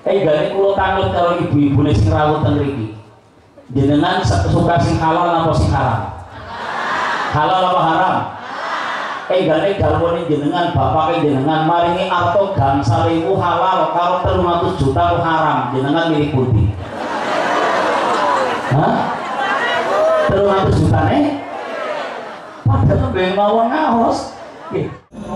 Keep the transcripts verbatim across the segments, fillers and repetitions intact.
Eh gane kula tanut karo ibu-ibune sing rawuh teng mriki. Jenengan suka sing halal apa sing haram? Halal apa haram? Eh gane garwane jenengan bapake jenengan maringi arto gangsal ribu halal karo telung atus juta haram. Jenengan milih pundi? Hah? telung atus juta nih? Padahal ben mawon ngaos. Nggih.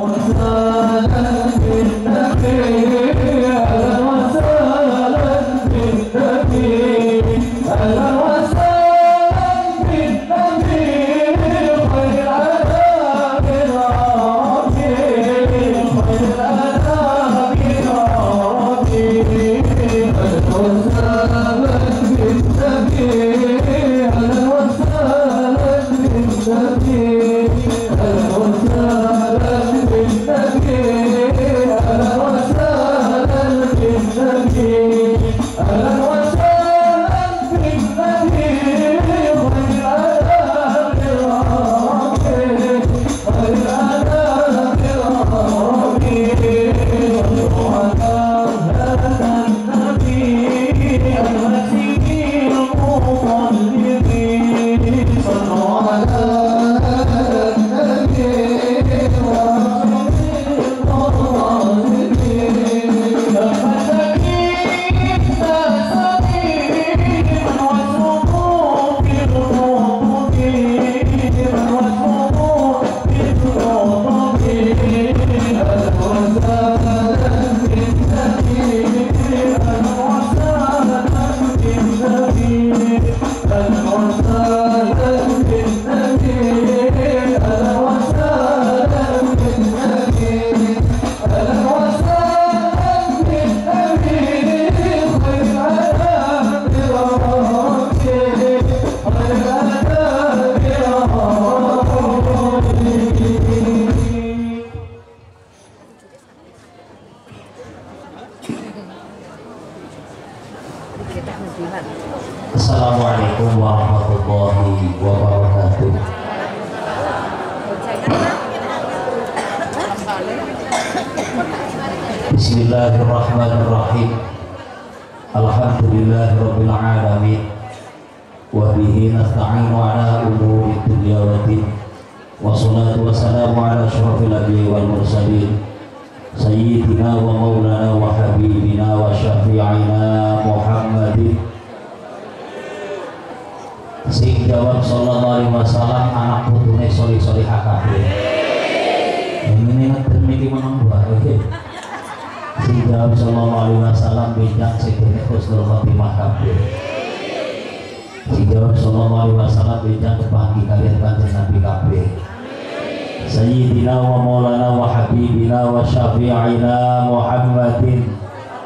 Assalamualaikum warahmatullahi wabarakatuh. Bismillahirrahmanirrahim. Alhamdulillahirabbil alamin. Wa bihi nasta'inu ala umuri dunya waddin. Wassalatu wassalamu ala asyrafil anbiya'i wal mursalin. Sayyidina wa maulana wa habibina wa syafi'ina Muhammadin sing jawab sallallahu alaihi wasallam anak putune soli-soli hakabeh. Ini ngeten niki meneng wae. Sing jawab sallallahu alaihi wasallam bijak sing husnul khotimah kabeh. Sing jawab sallallahu alaihi wasallam bijak kepanggi kalian kanjeng Nabi kabeh. Sayyidina wa maulana wa habibina wa syafi'ina Muhammadin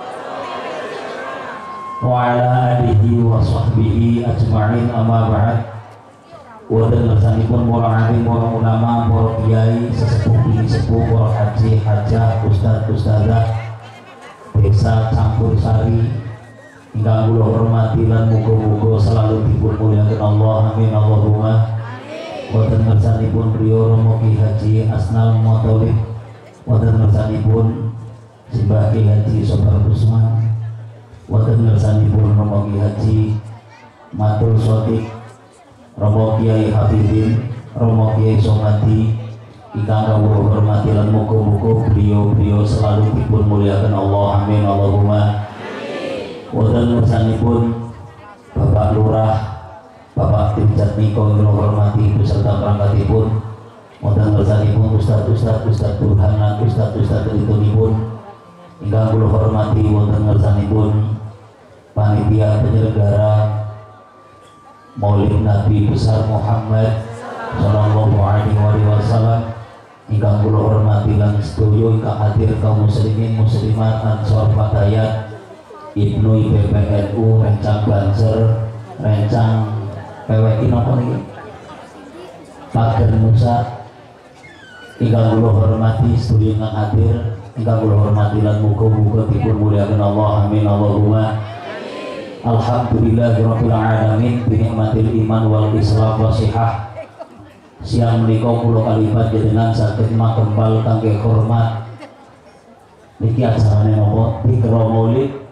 wa ala alihi wa sahbihi ajma'in, amma ba'd. Wa dan para alim, para ulama, para kiai, sesepuh bini sepuh, para haji, hajah, ustaz, ustazah desa Campur Sari ingkang kula hormati lan muga-muga selalu dipun mulyakaken Allah, amin Allahumma. Wonten ngersanipun beliau Romo Ki Haji Asnal Motolib, wonten ngersanipun Simbah Ki Haji Sobar Usman, wonten ngersanipun Romo Ki Haji Matul Sotik, Romo Kiai Hafidin, Romo Kiai Somati ingkang kawula hormati lan muga-muga beliau-beliau selalu dipun mulyakaken Allah, amin Allahumma. Wonten ngersanipun Bapak Lurah, Bapak Tim Jatmiko yang hormati beserta perangkatipun, wonten ngersanipun Ustaz-ustaz, Ustaz Burhan lan Ustaz-ustaz Ritunipun ingkang kula hormati, wonten ngersanipun panitia penyelenggara Maulid Nabi besar Muhammad sallallahu alaihi wasallam ingkang kula hormati lan sedaya ingkang hadir kaum muslimin muslimat Ansor Fatayat Ibnu I P P N U Rencang Banser Rencang P W I napa niki Pager Musa ingkang kula hormati sedaya ingkang hadir ingkang kula hormati lan muga-muga dipun mulyakaken Allah, amin Allahumma. Alhamdulillahirabbil alamin bi nikmatil iman wal islam wa sihah. Siang menika kula kalimat jenengan saged makembal kangge hormat niki acarane napa Dikra Maulid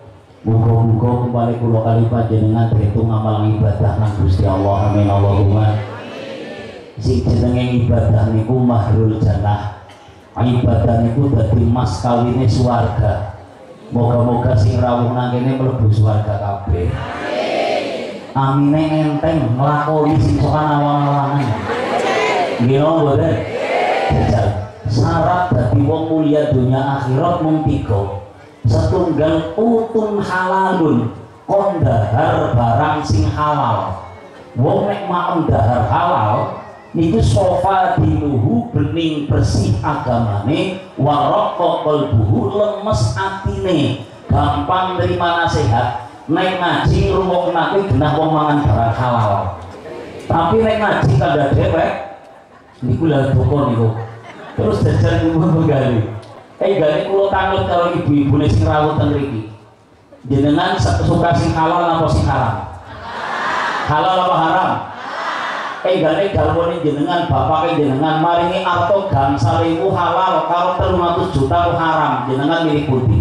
Muga-muga kembali kula kali panjenengan diitung amal ibadah nang Gusti Allah. Amin Allahumma. Sing jenenge ibadah niku mahrul jannah. Ibadah niku dadi mas kawine swarga. Moga-moga sing rawuh nang kene mlebu swarga kabeh. Amin. Amine enteng nglakoni sing sokan awang-awangan. Nggih mboten? Jajal. Syarat dadi wong mulia dunia akhirat mung tiga. Setunggal utun halalun, kondahar barang sing halal. Wong nek mau dahar halal niku sofa diluhu bening bersih agamane, waraqqa qalbuhu lemes atine, gampang nerima nasihat. Nek ngaji ngrungokne genah wong mangan barang halal. Tapi nek ngaji kada dhewek niku lha doko niku. Terus jajan niku begali. Eh gane kula tanut karo ibu-ibu sing rawuh teng mriki. Jenengan suka sing halal apa sing haram? Halal apa haram? Eh gane garwane jenengan bapake jenengan maringi arto gangsal ribu halal karo telung atus juta haram. Jenengan milih pundi?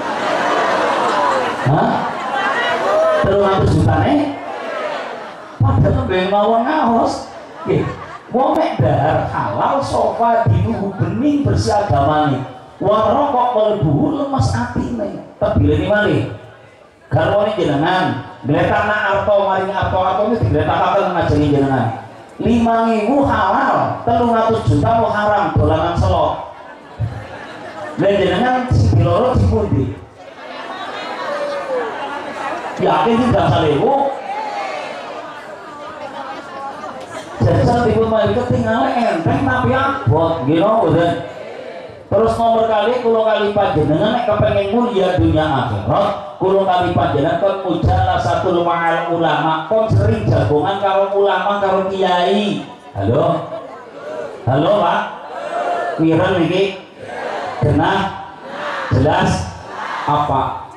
Hah? telung atus juta nih? Padahal ben mawon ngaos. Nggih, wong nek dahar halal sofa dinuhu bening bersih agamane. Warokok kalbu lemas atine tebilene malih garwane jenengan gletakna arto maring arto-arto iki digletakaken ngajeni jenengan lima ribu halal telung atus juta haram dolanan selok lha jenengan sing loro dipundi yakin tidak salewu jajal dipun malih ketinggalan enteng tapi abot nggih mboten. Terus nomor kali kulo kali panjenengan nek kepengen mulia dunia akhirat, kulo kali panjenengan kon mujala satu ma'al ulama, kon sering jagongan karo ulama karo kiai. Halo, halo Pak, wiran niki, genah, jelas, apa?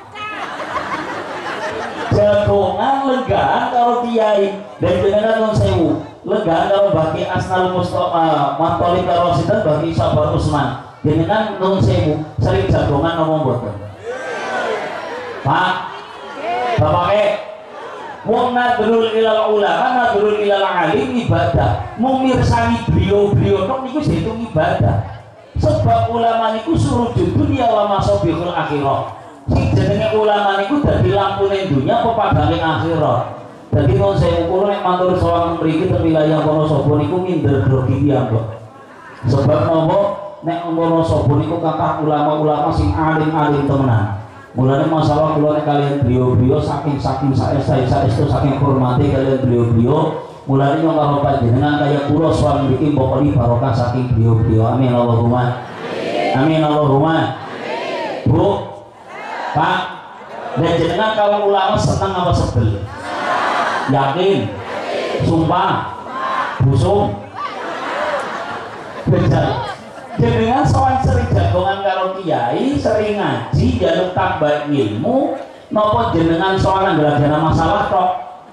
Jagongan legaan karo kiai, dan jenengan non sewu, legaan karo bagi Asnal Mustafa, Mantolib karo Sidan bagi Sabar Usman. Jenengan nun sewu sering jagongan ngomong boten Pak Bapak ke wong nadrul ilal ulama nadrul ilal alim ibadah memirsani beliau-beliau tok niku dihitung ibadah sebab ulama niku suruh dunia wa masobihul akhirah sing jenenge ulama niku dadi lampune dunya apa padange akhirat. Dadi nun sewu kula nek matur sowan mriki teng wilayah Wonosobo niku minder grogi piyambak sebab napa nek ngono sapa niku kathah ulama-ulama sing alim-alim temenan. Mulane masalah kula nek kalian beliau-beliau saking saking saestu saking hormati kalian beliau-beliau. Mulane nyong karo panjenengan kaya kula sowan mriki mbokoni barokah saking beliau-beliau. Amin Allahumma. Amin Allahumma. Bu, Pak, dan jenengan kalau ulama senang apa sebel? Yakin? Sumpah? Busung? Bejar. Jenengan soal sering jagongan karo kiai, sering ngaji, jaluk tambah ilmu, nopo jenengan soal anggaran masalah tok.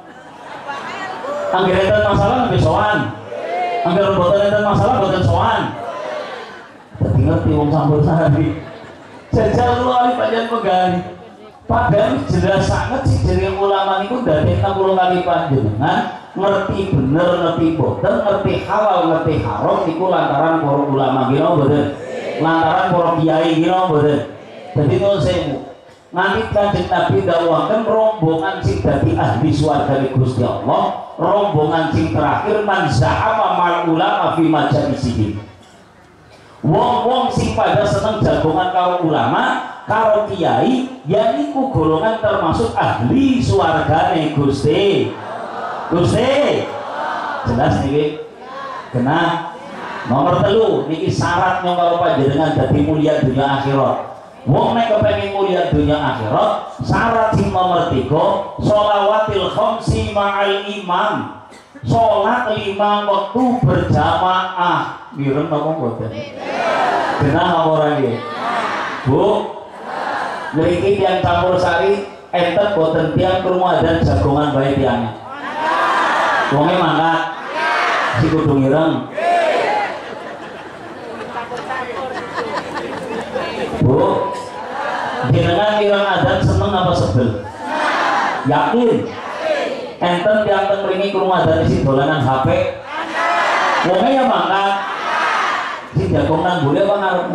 Anggaran masalah lebih soal, anggaran boten masalah boten soal. Tapi ngerti wong sampun sehari. Jajal lu ali panjang pegali. Padahal jelas sangat sih dari ulama niku dadekna kula kali panjenengan ngerti bener, ngerti boten, ngerti halal, ngerti haram niku lantaran para ulama kira boten. Lantaran para kiai kira boten. Dadi nuwun sewu. Nanti Kanjeng Nabi dawuhaken rombongan sing dadi ahli swarga Gusti Allah, rombongan sing terakhir man za'ama mal ulama fi majalisihim. Wong-wong sing pada seneng jagongan karo ulama karo kiai yaiku golongan termasuk ahli swargane Gusti Gusti jelas niki kena nomor telu niki syarat nyong karo panjenengan dadi mulia dunia akhirat. Wong nek kepengin mulia dunia akhirat syarat sing nomor tiga sholawatil khamsi ma'al imam, sholat lima waktu berjamaah. Mireng napa mboten? Genah apa ora nggih? Bu, mriki tiyang campur sari enten boten tiyang krungu adzan jagongan bae tiyang. Wonge mangkat. Si kudu ngireng. Bu, Jenengan irang adzan seneng apa sebel? Yakin? Enten yang tengringi krungu adzan isi dolanan H P? Wonge ya mangkat. Si jagung nang bule apa ngarep?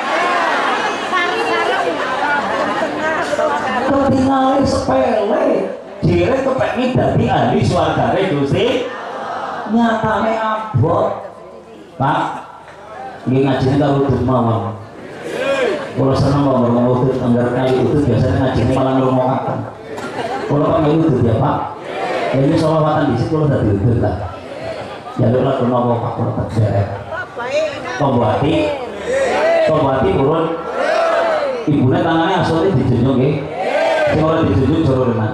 Ketinggalan sepele. Jere kepengen dadi ahli swargane Gusti. Nyatane abot. Pak, nggih ngajine karo udut mawon. Kula seneng kok ngomong udut, anggar kali udut biasanya ngajine malah ngrumokaken. Kula kok melu udut ya, Pak. Ya ini selawatan dhisik kula dadi udut lah. Ya lho lah kula kok kula tak derek. Pembuati. Pembuati urun. Ibune tangane asale dijunjung nggih. Sing ora dijunjung jero renan.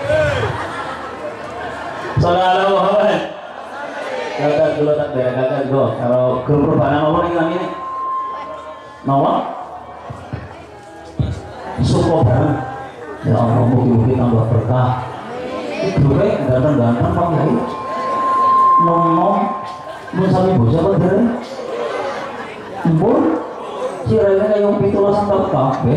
Sallallahu alaihi kakak dulu tak bayar kakak dulu kalau grup perubahan nomor ini kami ini nomor suko bareng ya Allah mungkin-mungkin tambah berkah grupnya ganteng-ganteng Pak Yai nom-nom misalnya bocah apa dari embur cirainya kayak yang pitulah sampai kafe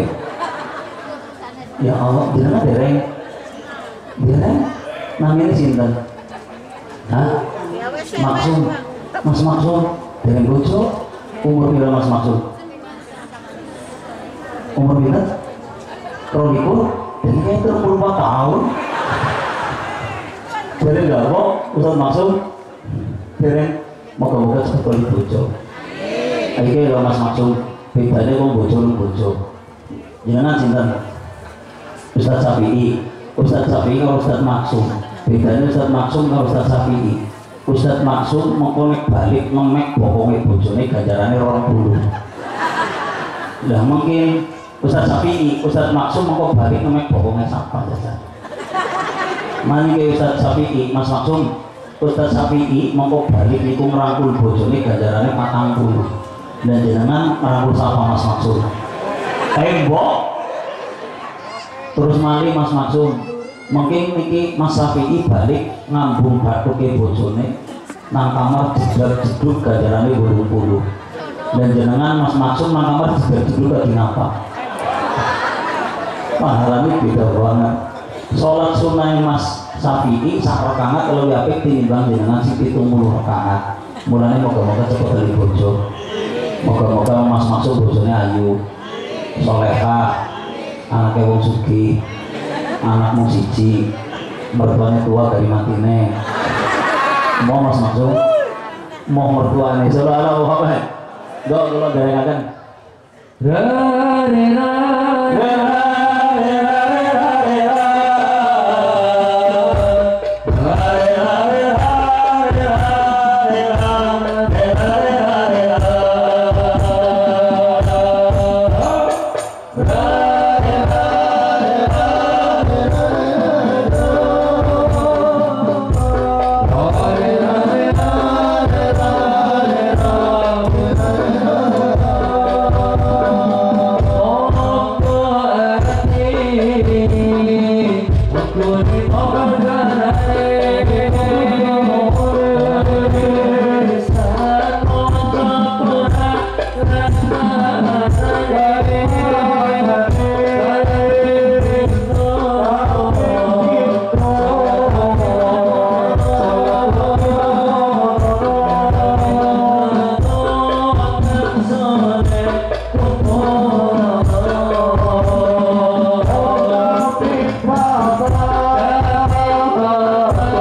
ya Allah jenengnya dereng dereng namanya sinten hah? Maksum, Mas Maksum dengan bojo umur pira Mas Maksum? Umur pira? Rolikur, jadi kayak tiga puluh empat tahun. Jadi enggak kok, Ustaz Maksum dereng moga-moga cepet kali bojo. Iki lho Mas Maksum, bedane wong bojo lan bojo. Jenengan sinten? Ustaz Syafi'i. Ustaz Syafi'i karo Ustaz Maksum. Bedane Ustaz Maksum karo Ustaz Syafi'i. Ustaz Maksum mengkonek balik ngemek bokongnya bojone ganjarane orang puluh. Lah mungkin Ustaz Syafi'i, Ustaz Maksum mengko balik ngemek bokongnya sampah saja. Mani ke Ustaz Syafi'i, Mas Maksum, Ustaz Syafi'i mengko balik niku ngerangkul bojone ganjarane patang puluh. Dan jenengan ngerangkul sapa Mas Maksum? Tembok. Terus mali Mas Maksum mungkin niki Mas Syafi'i balik ngambung bathuke bojone nang kamar jedug-jedug ganjarane wolung puluh. Dan jenengan Mas Maksum nang kamar jedug-jedug lagi ngapa? Pahalane beda banget. Salat sunah Mas Syafi'i sak rakaat kalau apik tinimbang jenengan sing pitung puluh rakaat. Mulane moga-moga cepet dari bojo. Moga-moga Mas Maksum bojone ayu, solehah, anake wong sugih. Anakmu siji, mertuanya tua dari matine. Mau Mas Maksum, mau mertuanya selalu apa? Dok kalau dari akan. Oh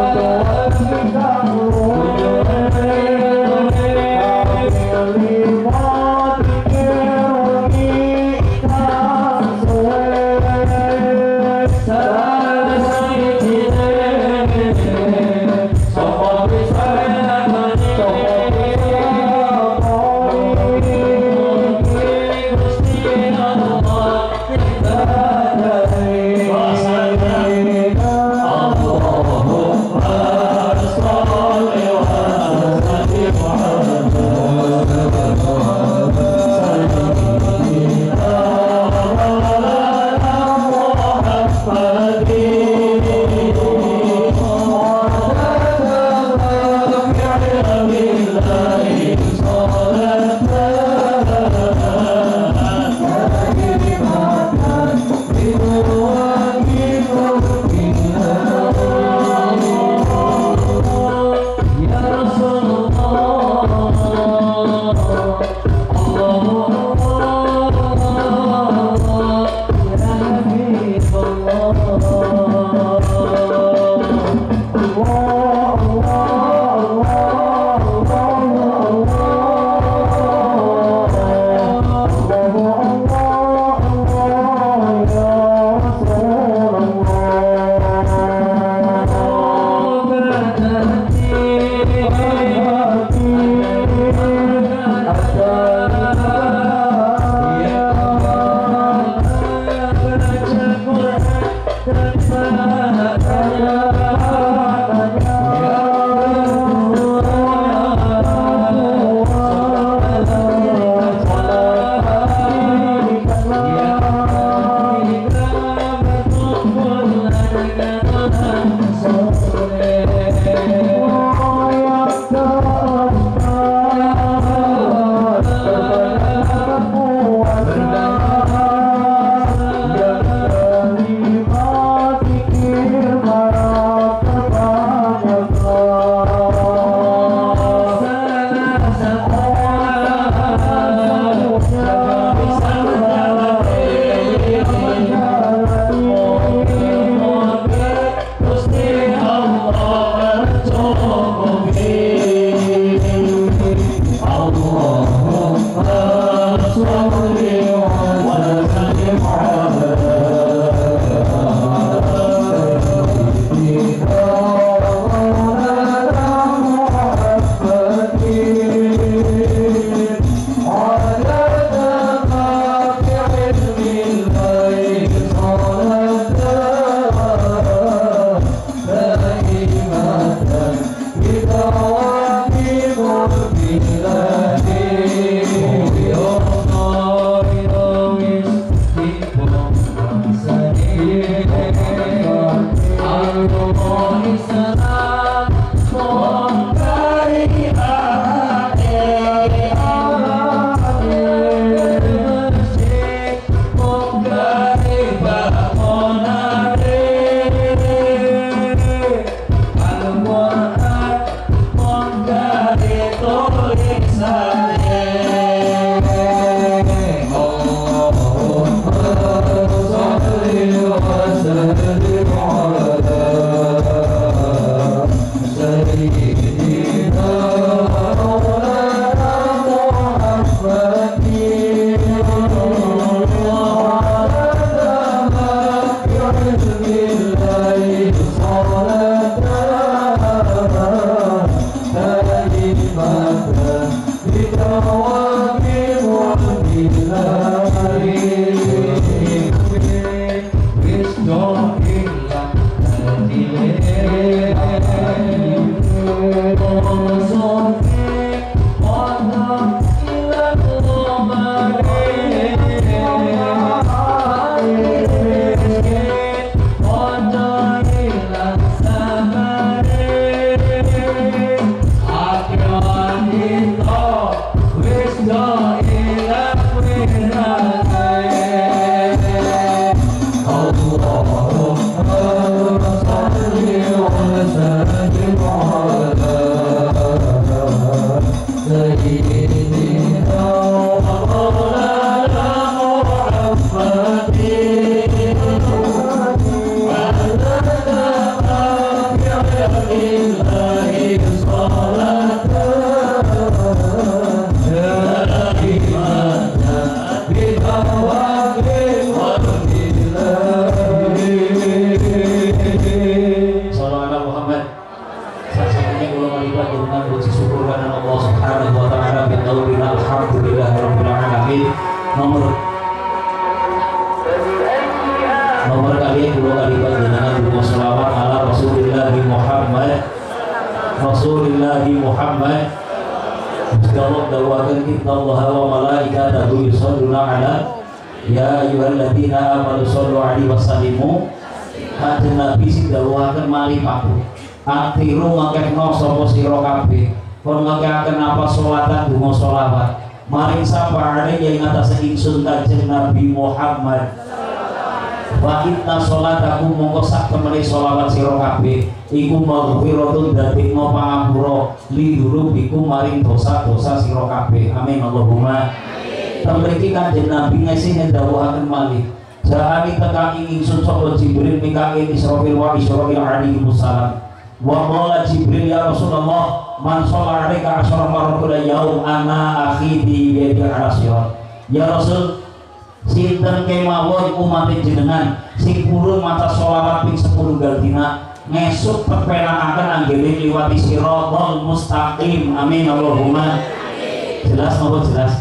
Iku maghfiratun dadekno pangapura lidunubikum maring dosa-dosa sira kabeh. Amin Allahumma. Temriki Kanjeng Nabi ngasih ndawuhaken malih. Jahani tekan ingsun sapa Jibril Mikail Israfil wa Israfil alaihi wassalam. Wa qala Jibril ya Rasulullah man shalla alaika asyara marratul yaum ana akhidi bi yadi arasya. Ya Rasul, sinten kemawon umat jenengan sing purun maca sholawat ping sepuluh dina ngesuk perpenakaken anggene liwati siratal mustaqim. Amin Allahumma. Jelas apa jelas?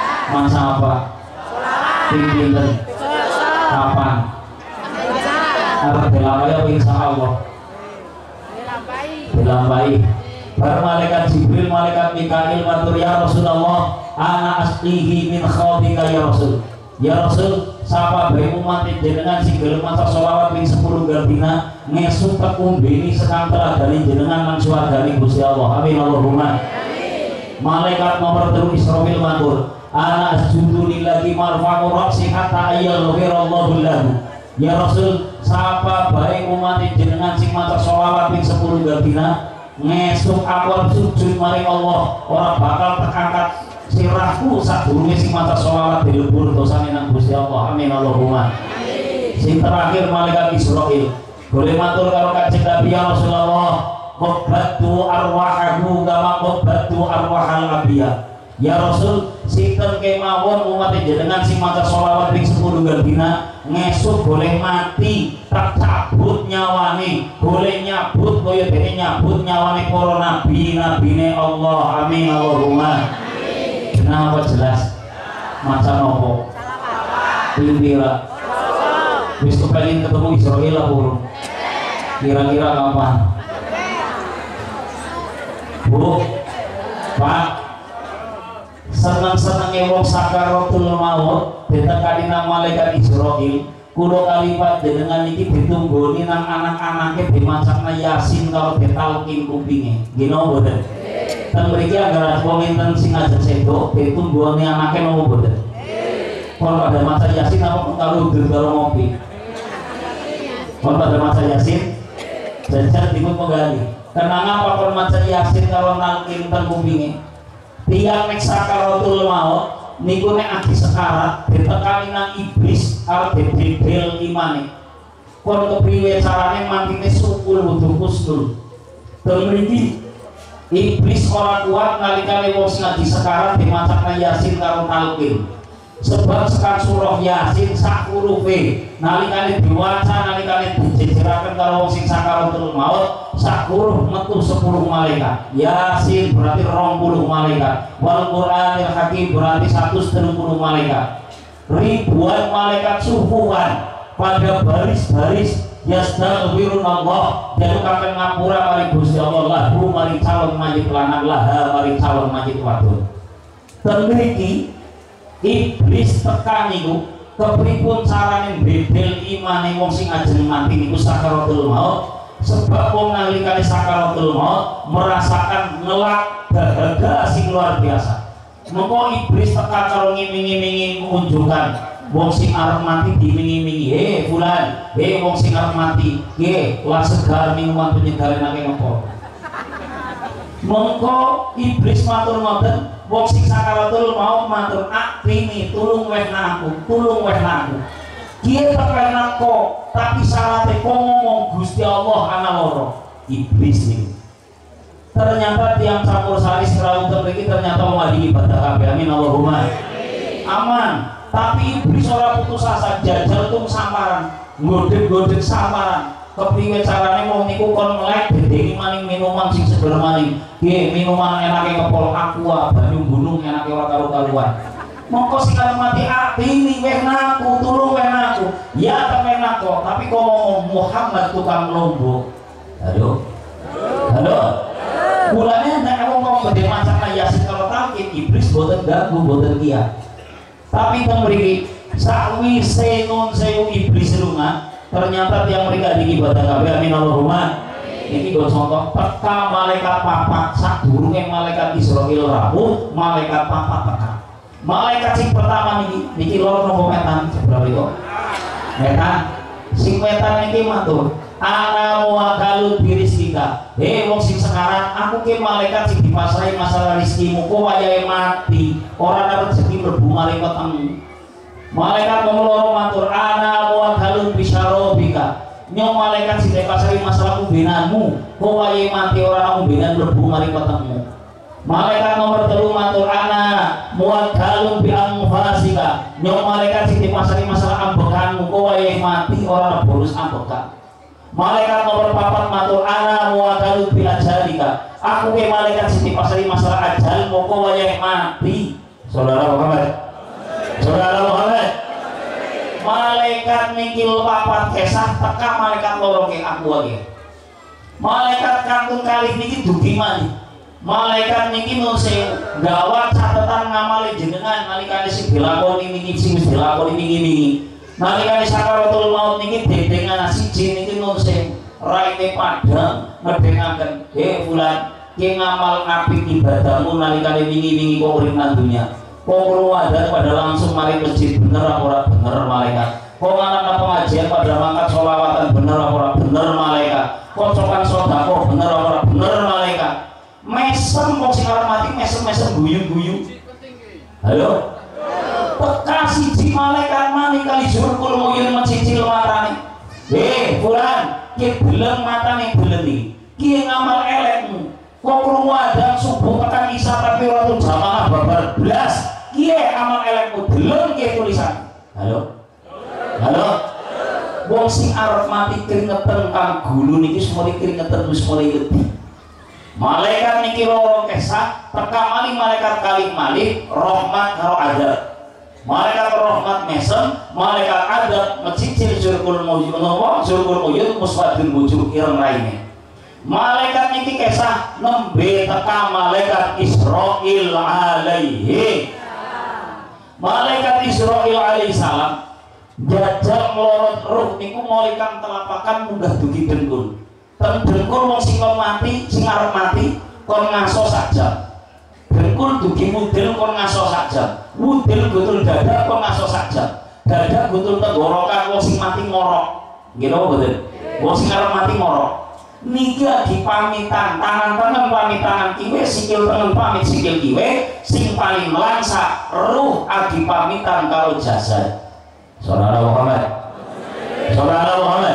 Masa apa? Pinten? Kapan? Arep dilampahi apa insyaallah? Dilampahi. Bar malaikat Jibril, malaikat Mikail matur ya Rasulullah, ana asqihi min khawdika ya Rasul. Ya Rasul, sapa bae umat jenengan sing gelem maca selawat ping sepuluh dina ngesuk tekumbeni sekang teladani jenengan lan swargane Gusti Allah. Amin Allahumma. Malaikat nomor telu Israfil matur, ana asjudu lillahi marfa'u ra'si hatta ayyallahu lahu. Ya Rasul, sapa bae umat jenengan sing maca selawat ping sepuluh dina ngesuk aku sujud maring Allah, ora bakal terangkat sirahku sadurunge sing maca sholawat dilebur dosane nang Gusti Allah. Amin Allahumma. Sing terakhir malaikat Israil boleh matur karo Kanjeng Nabi ya Rasulullah, qabbatu arwahahu kama qabbatu arwahal anbiya. Ya Rasul, sinten kemawon umat jenengan sing maca sholawat ping sepuluh dina ngesuk boleh mati tak cabut nyawane, boleh nyabut kaya dene nyabut nyawane para nabi nabine Allah. Amin Allahumma. Kenapa jelas? Maca nopo? Pira. Wis kepengin ketemu Israil apa urung? Kira-kira kapan? Bu, Pak, seneng-senenge wong sakaratul maut ditekani nang malaikat Israil. Kulo kalipat jenengan iki ditunggoni nang anak-anake dimacakna Yasin karo ditalkin kupinge. Gino mboten? Dan mereka agar wong enten sing ajeng sedo ditunggoni anake nopo mboten? Kalau pada maca Yasin apa kalau udur karo ngopi? Kalau pada maca Yasin jajan dimut menggali. Kenang apa kalau maca Yasin kalau nangking ten kupinge? Tiang nek sakaratul maut niku nek adi sekarat ditekani nang iblis arep didedel imane. Kon kepriwe carane mantine sukul wudu kusnul. Dalem mriki iblis ora kuat nalikane wong sing adi sekarat dimacakna Yasin karo talqin. Sebab sekan surah Yasin sak hurufe nalikane diwaca nalikane dijejeraken karo wong sing sakaratul maut sak huruf metu sepuluh malaikat. Yasin berarti dua puluh malaikat. Wal Qur'anil Hakim berarti seratus tiga puluh malaikat. Ribuan malaikat sufuan pada baris-baris yastaghfirun Allah dan kakek ngapura mari Gusti Allah lahu mari calon majid lanang laha mari calon majid wadon. Ten mriki iblis tekan niku kepripun carane bedel imane wong sing ajeng mati niku sakaratul maut. Sebab wong nalikane sakaratul maut merasakan ngelak dahaga sing luar biasa. Mengko iblis tekan karo ngiming-imingi menunjukkan wong sing arep mati dimingi-mingi, "He fulan, he wong sing arep mati, he lah segar minuman penyegar nake ngopo." Mengko iblis matur ngoten, wong sing sakaratul maut matur, "Akrimi, tulung wehna aku, tulung wehna aku." Kiye tekan aku, tapi syaratnya kok ngomong Gusti Allah ana loro. Iblis niku. Ternyata tiang campur sari serau terlegi ternyata mewadi ibadah kabeh. Amin Allahumma. Aman. Tapi iblis ora putus asa, jajal tung samaran, godhek-godhek samaran. Kepriwe carane wong niku kon melek dedengi maning minuman sing seger maning. Nggih, minuman enake kepol aqua, banyu gunung enake ora karo-karuan. Mongko sing arep mati atini wehna aku, tulung wehna aku. Ya temen aku, tapi kok ngomong Muhammad tukang lombok. Halo. Halo. Mulane nek wong kok gede macam Yasin kalau takit iblis boten ganggu, boten kia. Tapi teng mriki sakwise nun sewu iblis lunga, ternyata tiang mereka di ibadah kabeh. Amin Allahumma. Ini gue contoh teka malaikat papat sadurunge malaikat Israil rawuh, malaikat papat teka. Malaikat sing pertama niki niki loro nopo metan seberapa itu? Metan. Sing metan niki matur, "Ana muwakkalun birizqika." Hei wong sing sekarat, aku ki malaikat sing dipasrahi masalah rezekimu, kok wayahe mati, ora ana rezeki mlebu maring wetengmu. Malaikat nomor loro matur, "Ana muwakkalun bisyarobika." Nyong malaikat sing dipasrahi masalah umbenanmu, kok wayahe mati ora ana umbenan mlebu maring wetengmu. Malaikat nomor telu matur, "Ana muwakkalun bi anfasika." Nyong malaikat sing dipasrahi masalah ambekanmu, kok wayahe mati ora bonus ambekan. Malaikat nomor papat matur, "Ana muwakkalun bi ajalika." Aku ke malaikat sing dipasrahi masalah ajal, kok wayahe mati. Saudara Muhammad. Saudara Muhammad. Malaikat niki papat kesah teka malaikat loro ke aku wae. Malaikat kantun kalih niki dugi malih. Malaikat niki nun sewu gawat catatan ngamali jenengan nalikane sing dilakoni niki sing wis dilakoni wingi-wingi. Nalikane sakaratul maut niki dedengan siji niki nun sewu raine padang ngedengaken, "He fulan, ki ngamal apik ibadahmu nalikane wingi-wingi kok urip nang dunya. Kok ruwadan pada langsung mari masjid bener apa ora bener malaikat. Kok anak pengajian pada mangkat sholawatan bener apa ora bener malaikat. Kok cokan sedekah bener apa ora bener malaikat." Mesem wong sing arep mati mesem-mesem guyu-guyu. Halo. Teka siji malaikat mani kali surkul muyun mencicil matane. "Heh, fulan, ki beleng matane beleng iki. Ki ngamal elekmu. Kok krungu adang subuh tekan isya tapi ora tun jamaah babar blas. Ki amal elekmu beleng ki tulisan." Halo. Halo. Wong sing arep mati keringetan kang gulu niki semua keringetan wis mulai wedi. Malaikat niki loro kesah teka malih malaikat kalih malih rahmat karo adab. Malaikat rahmat mesem, malaikat adab mecicil surkul mujud napa surkul mujud muswadun wujuh ireng raine. Malaikat niki kesah nembe teka malaikat Israil alaihi. Malaikat Israil alaihi salam jajal melorot ruh niku malikan telapakan munggah dugi dengkul. Ten dengkul wong sing mati, sing arep mati kon ngaso saja. Dengkul dugi mudel kon ngaso saja. Mudel gutul dada kon ngaso saja. Dada gutul tenggorokan wong sing mati ngorok. Nggih napa mboten? Wong sing arep mati ngorok. Niki lagi pamitan, tangan tangan pamit tangan kiwe, sikil tangan pamit sikil kiwe, sing paling langsa ruh adi pamitan karo jasad. Saudara Muhammad. Saudara Muhammad.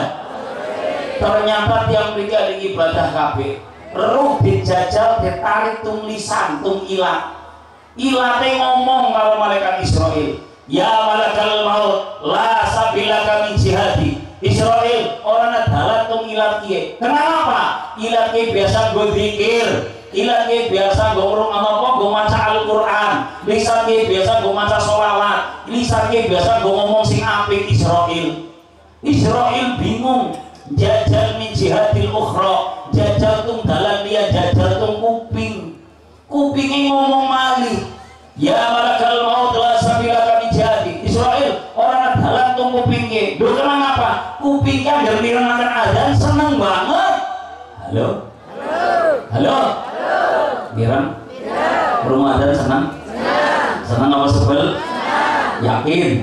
Ternyata tiang mereka di ibadah kabeh ruh dijajal ditarik tung lisan tung ilat ilate ngomong kalau malaikat Israil, "Ya malakal maut la sabila kami jihadi." Israil orang dalan tung ilat kiye. Kenapa? Ilat kiye biasa gue zikir, ilat kiye biasa gue urung apa gue maca Al-Quran, lisan kiye biasa gue maca sholawat, lisan kiye biasa gue ngomong sing apik. Israil Israel bingung, jajal min jihadil ukhra, jajal tung dalan dia, jajal tung kuping. Kupingnya ngomong malih, ya malakal maut la sabila kami jadi. Israel orang dalan tung kupingnya. Duh kenapa? Kupingnya gembira makan adzan seneng banget. Halo? Halo? Halo? Giran? Rumah adzan senang? Senang apa sebel? Yakin?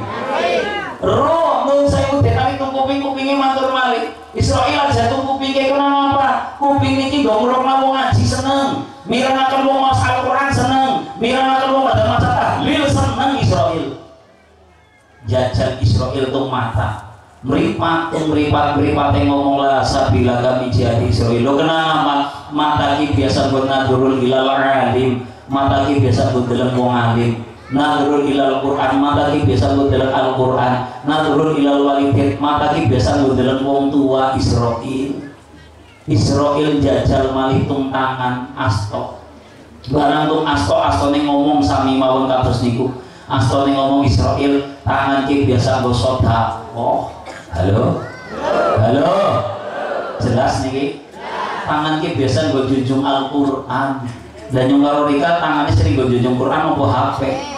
Roh, nun saya udah tadi tung kuping-kupingnya matur malih. Israel aja tung kupingnya kenapa? Kuping ini gak nguruk wong ngaji seneng, miranakan wong mas Al-Quran seneng, miranakan wong pada masa tahlil seneng. Israel jajal Israel tung mata meripat tung meripat meripat yang ngomong lah sabila kami jadi Israel. Lo kenapa? Mata ki biasa buat nadurul hilal alim, mata ki biasa buat dalam wong alim. Nadrul ilal Quran, mata ki biasa lu dalam Al-Quran. Nadrul ilal walidin, mata ki biasa lu dalam wong tua. Israel Israel jajal malih tung tangan asto barang tung asto asto ning ngomong sami mawon kados niku. Asto ning ngomong Israel tangan ki biasa nggo sedekah. Halo? Halo? Jelas niki? Tangan ki biasa nggo junjung Al-Quran. Dan yang karo Rika tangannya sering nggo junjung Quran apa H P?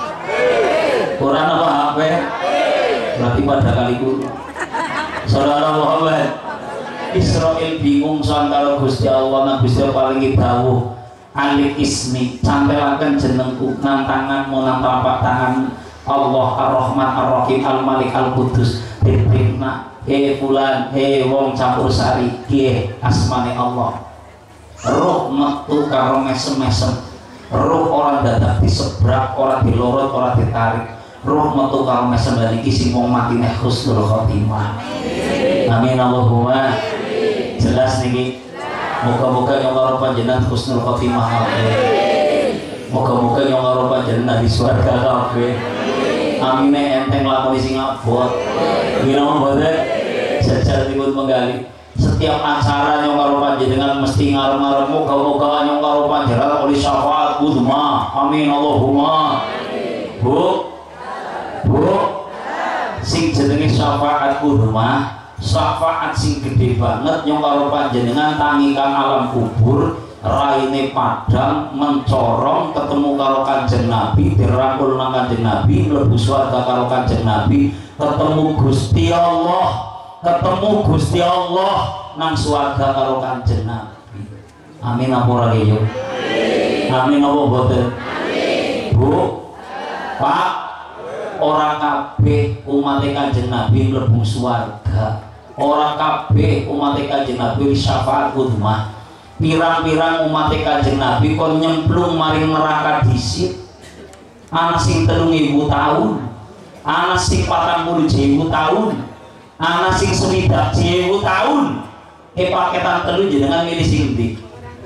Quran apa H P? Berarti pada kali guru. Saudara Muhammad, Israel bingung soal kalau Gusti Allah nang Gusti Allah paling dawuh alik ismi sampaikan jenengku nang tanganmu nang telapak tangan Allah Ar-Rahman Ar-Rahim Al-Malik Al-Qudus diperintah he fulan he wong campur sari kiye asmane Allah. Roh metu karo mesem-mesem, roh orang dadak disebrak, orang dilorot, orang ditarik. Roh metu karo mesem dan iki sing wong matine husnul khotimah. Amin Allahumma. Jelas niki. Moga-moga yang karo panjenengan husnul khotimah kabeh. Moga-moga yang karo panjenengan di surga kabeh. Amine enteng lakoni sing abot. Gila mboten? Jajal dipun menggali. Setiap acara yang karo panjenengan mesti ngarep-ngarep moga-moga yang karo panjenengan oleh syafaat uzma. Amin Allahumma. Bu, bu, sing jenenge syafaat uzma, syafaat sing gede banget yang karo panjenengan tangikan alam kubur, raine padang mencorong ketemu karo Kanjeng Nabi, dirangkul nang Kanjeng Nabi, mlebu swarga karo Kanjeng Nabi, ketemu Gusti Allah. Ketemu Gusti Allah nang swarga karo Kanjeng Nabi. Amin apa ora yo? Amin apa boten? Amin. Bu, Pak, ora kabeh umat Kanjeng Nabi mlebu swarga. Ora kabeh umat Kanjeng Nabi syafaat uzma. Pirang-pirang umat Kanjeng Nabi kon nyemplung maring neraka dhisik. Ana sing telung ewu tahun, ana sing patang puluh ewu tahun. Anak sing swidak jiwu tahun ke paketan telu jenengan milih sing ndi?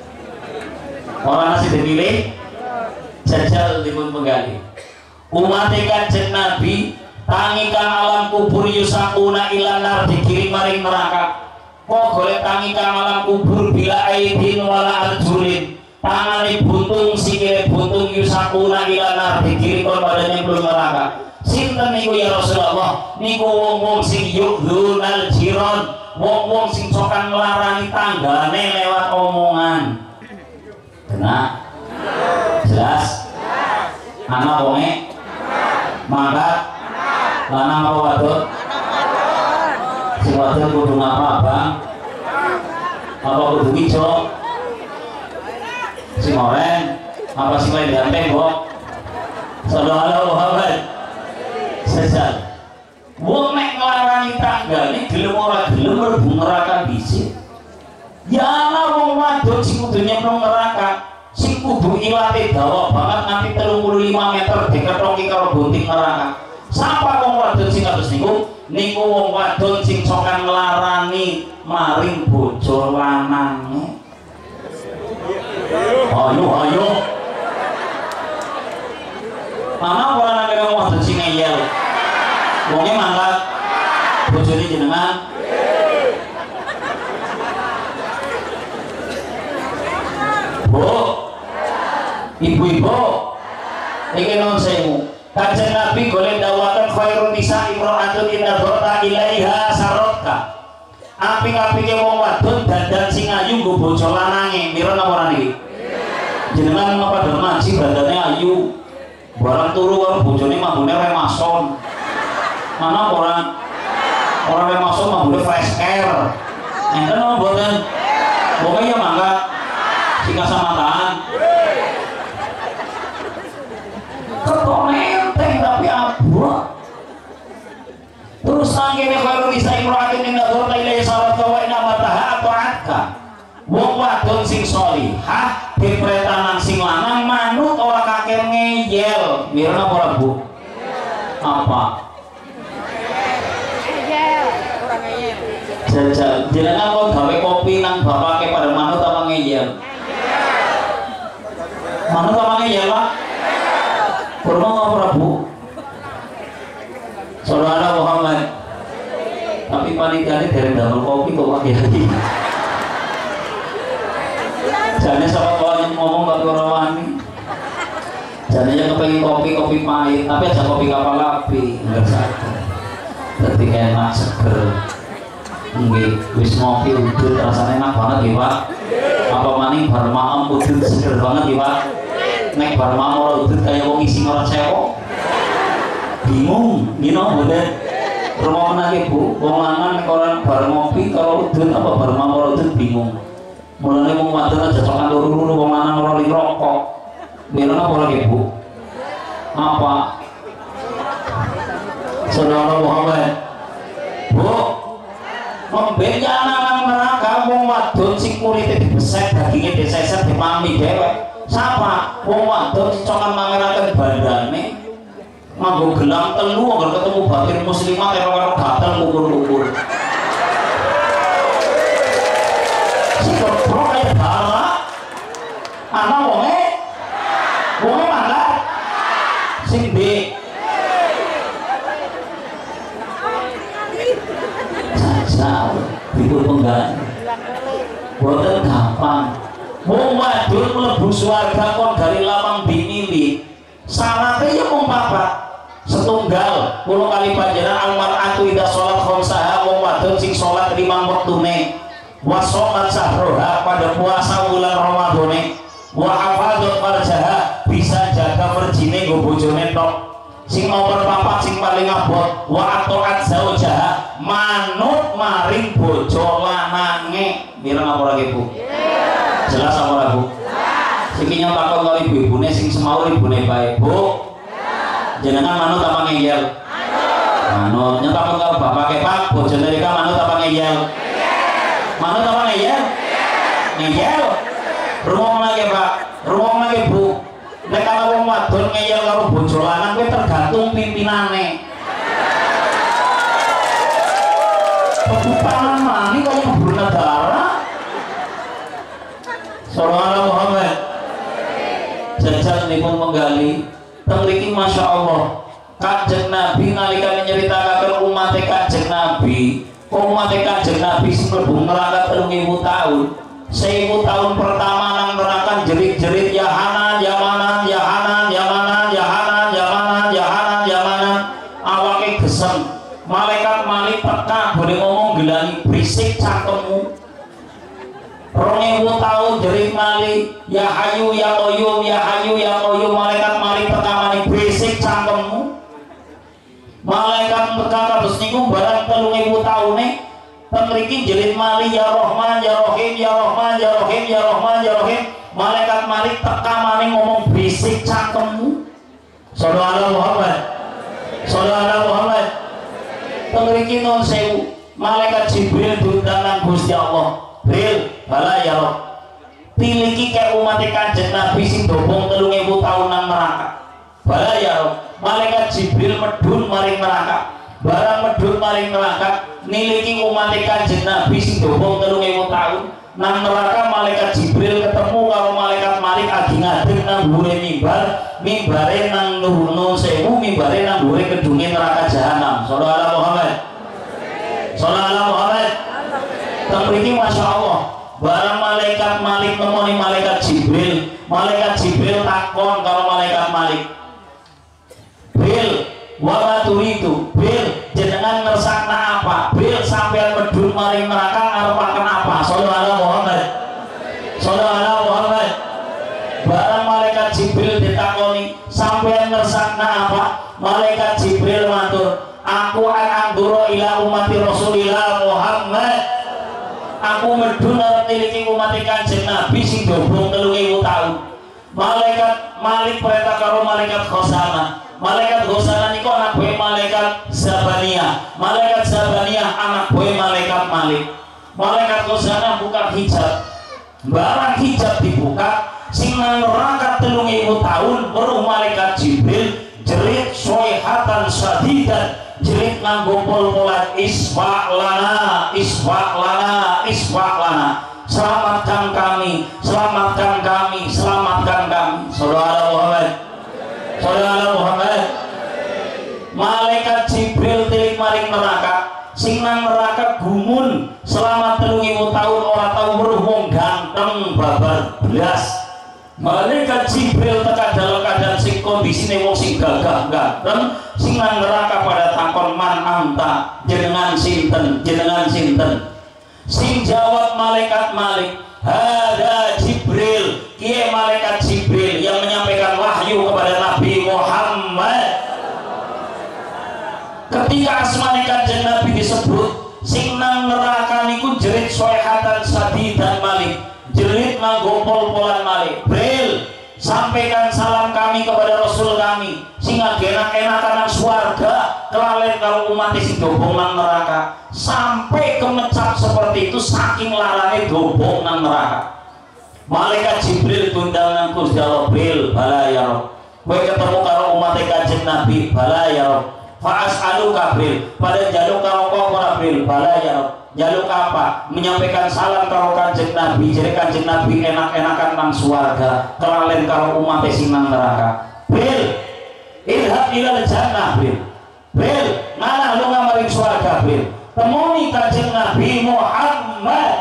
Orang nasi dipilih jajal dipun penggali. Umat Kanjeng Nabi tangikan alam kubur yusakuna ilanar dikirim maring neraka. Kok golek tangikan alam kubur bila aidin wala arjulin. Tangane buntung sikile buntung yusakuna ilanar dikirim badannya belum neraka. Sinten niku ya Rasulullah? Niku wong-wong sing yukdunal jiron, wong-wong sing sokan nglarani tanggane lewat omongan. Kena? Jelas? Anak wonge? Mangkat? Lanang apa wadon? Sing wadon kudu ngapa, Bang? Apa kudu ijo? Sing oranye? Apa sing lain ganteng, Bok? Sallallahu Muhammad. Sesal wong nek nglarani tanggane gelem ora gelem mlebu neraka dhisik. Ya ana wong wadon sing kudu nyemplung neraka, sing kudu iwate dawa banget nganti telung puluh lima meter dikethoki karo gunting neraka. Sapa wong wadon sing kados niku? Niku wong wadon sing sokan nglarani maring bojo lanange. Ayo ayo. Ana ora nang kene wadon sing ngeyel. Wongnya mangkat, bojone jenengan. Bu, ibu-ibu, iki non sewu. Kanjeng Nabi golek dawakan khairun nisa imra'atun inna dhota ilaiha sarota apik-apike wong wadon dandan sing ayu nggo bojo lanange. Mira napa ora niki? Jenengan apa dalem ngaji bandane ayu. Barang turu karo bojone mambune remason. Mana orang orang remason mambune fresh air. Enten apa mboten? Pokoknya mangga sing kasamataan. Ketok enteng tapi abot. Terus nangkene karo bisa imroatin ing nadzar ilaihi salat wa inna mataha ata'atka. Wong wadon sing sholihah dipretanan sing lanang manut ora kakek ngeyel. Mirna ora Bu? Apa? Ngeyel, ora ngeyel. Jajal, jenengan kok gawe kopi nang bapake pada manut apa ngeyel? Manut apa ngeyel, Pak? Kurma apa Bu? Saudara Muhammad, tapi panitiane dari damel kopi kok pakai lagi. Jane sama kawan ngomong tapi ora wani. Jane yang kepengen kopi kopi pahit, tapi aja kopi kapal api, enggak sadar. Dadi enak seger. Nggih, wis ngopi udut rasane enak banget nggih, Pak. Apa maning bar maem udut seger banget nggih, Pak. Nek bar maem ora udut kaya wong isi ora cewek. Bingung, you know, bener. Rumah mana Bu, wong lanang orang bar ngopi kalau udut apa bar maem ora udut bingung. Mulane wong wadon aja cokan loro-loro wong lanang ora rokok. Mirna apa lagi Bu? Apa? Saudara Muhammad. Bu, membenya lanang neraka wong wadon sing kulite dibesek dagingnya diseset dimami dewek. Sapa? Wong wadon cokan mangeraken bandane. Nganggo gelang telu agar ketemu batin muslimah karo-karo gatel ngukur-ngukur. Si goblok kaya bala. Ana wonge. Wonge mangga. Sing ndi? Jajal, dipun penggan. Boten gampang. Wong wadon mlebu swarga kon dari lapang binili. Syaratnya ya mung papat. Setunggal kulo kali panjenengan almar'atu ida sholat khamsaha wong wadon sing sholat lima waktune wa sholat sahroha pada puasa bulan Ramadhane wa hafadzat farjaha bisa jaga verjine nggo bojone tok sing nomor papat sing paling abot wa atoat zaujaha manut maring bojo lanange. Mireng apa lagi Bu? Jelas apa ora Bu? Sing takon karo ibu-ibune sing semau ibune bae Bu. Jenengan manut apa ngeyel? Manut. Nyetakon karo bapake Pak, bojone rika manut apa ngeyel? Manut apa ngeyel? Ngeyel. Rumong lagi Pak, rumong lagi Bu. Nek ana wong wadon ngeyel karo bojo lanang kuwi tergantung pimpinane. Kebupanan mani kok mlebu negara. Sallallahu Muhammad. Jajal nipun menggali Temriki Masya Allah Kanjeng Nabi nalika nyeritakan umat Kanjeng Nabi umat Kanjeng Nabi sebelum neraka telung ewu tahun seribu tahun pertama nang neraka jerit-jerit ya Hanan ya Manan ya Hanan ya Manan ya Hanan ya Manan ya Hanan ya Manan awake gesem malaikat malik peka boleh ngomong gelangi berisik cangkemmu rong ewu tahun jerit mali ya Hayu ya Qayyum ya Hayu ya Qayyum malaikat mali pertamani berisik cangkemmu malaikat perkara terus niku barang telung ewu tahune pemriki jerit mali ya Rahman ya Rahim ya Rahman ya Rahim ya Rahman ya Rahim malaikat mali pertamani ngomong berisik cangkemmu. Sallallahu Muhammad Sallallahu Muhammad pemriki non sewu malaikat Jibril diundang nang Gusti Allah. Bril, bala ya Rob. Tiliki ke umat Kanjeng Nabi sing dobong telung ewu tahun nang neraka. Bala ya Rob. Malaikat Jibril medun maring neraka. Barang medun maring neraka, niliki umat Kanjeng Nabi sing dobong telung ewu tahun nang neraka. Malaikat Jibril ketemu karo malaikat Malik agi ngadeg nang dhuwure mimbar, mimbare nang nuhun sewu, mimbare nang dhuwure kedunge neraka jahanam. Sallallahu Muhammad. Sallallahu Muhammad. Temriki Masya Allah barang malaikat Malik nemoni malaikat Jibril malaikat Jibril takon kalau malaikat Malik Bil wama turidu Bil jenengan ngersakna apa Bil sampean medun maring neraka Malaikat Jibril matur, aku akan anduro ila umati Rasulillah Muhammad. Aku medun arep niliki umat Kanjeng Nabi sing dobong telung ewu tahun. Malaikat Malik perintah karo malaikat Khosanah. Malaikat Khosanah niku anak buah malaikat Zabaniyah. Malaikat Zabaniyah anak buah malaikat Malik. Malaikat Khosanah buka hijab. Barang hijab dibuka, sing nang neraka telung ewu tahun weruh malaikat Jibril jerit soihatan sadidan, jerit nganggo pol-polan, isfa lana, isfa lana, isfa lana, selamatkan kami, selamatkan kami, selamatkan kami. Saudara Muhammad, saudara Muhammad. Malaikat Jibril tilik maring neraka, sing nang neraka gumun selama telung ewu tahun ora tau weruh wong ganteng babar blas. Malaikat Jibril tekan dalam keadaan sing kondisine wong sing gagah ganteng, sing nang neraka pada takon man anta, jenengan sinten, jenengan sinten. Sing jawab malaikat Malik, hada Jibril, kiye malaikat Jibril yang menyampaikan wahyu kepada Nabi Muhammad. Ketika asmane Kanjeng Nabi disebut, sing nang neraka niku jerit soehatan sadidan Malik, jerit nganggo pol-polan Malik. Bril, sampaikan salam kami kepada Rasul kami sing enak-enakan nang swarga, kelalen karo umat sing dobong nang neraka. Sampai kemecap seperti itu saking larane dobong nang neraka. Malaikat Jibril tundang nang Gusti Allah, Bril, bala ya Rabb. Kowe ketemu karo umat Kanjeng Nabi, bala ya Rabb. Fa'as'alu kabril, pada jaluk karo kok ora Bril, bala ya Rabb. Jaluk apa? Menyampaikan salam karo Kanjeng Nabi, jadi Kanjeng Nabi enak-enakan nang swarga, kelalen karo umat sing nang neraka. Bril, ilhaq ila jannah Bril. Bril, mana lu ngamaring swarga Bril? Temuni Kanjeng Nabi Muhammad.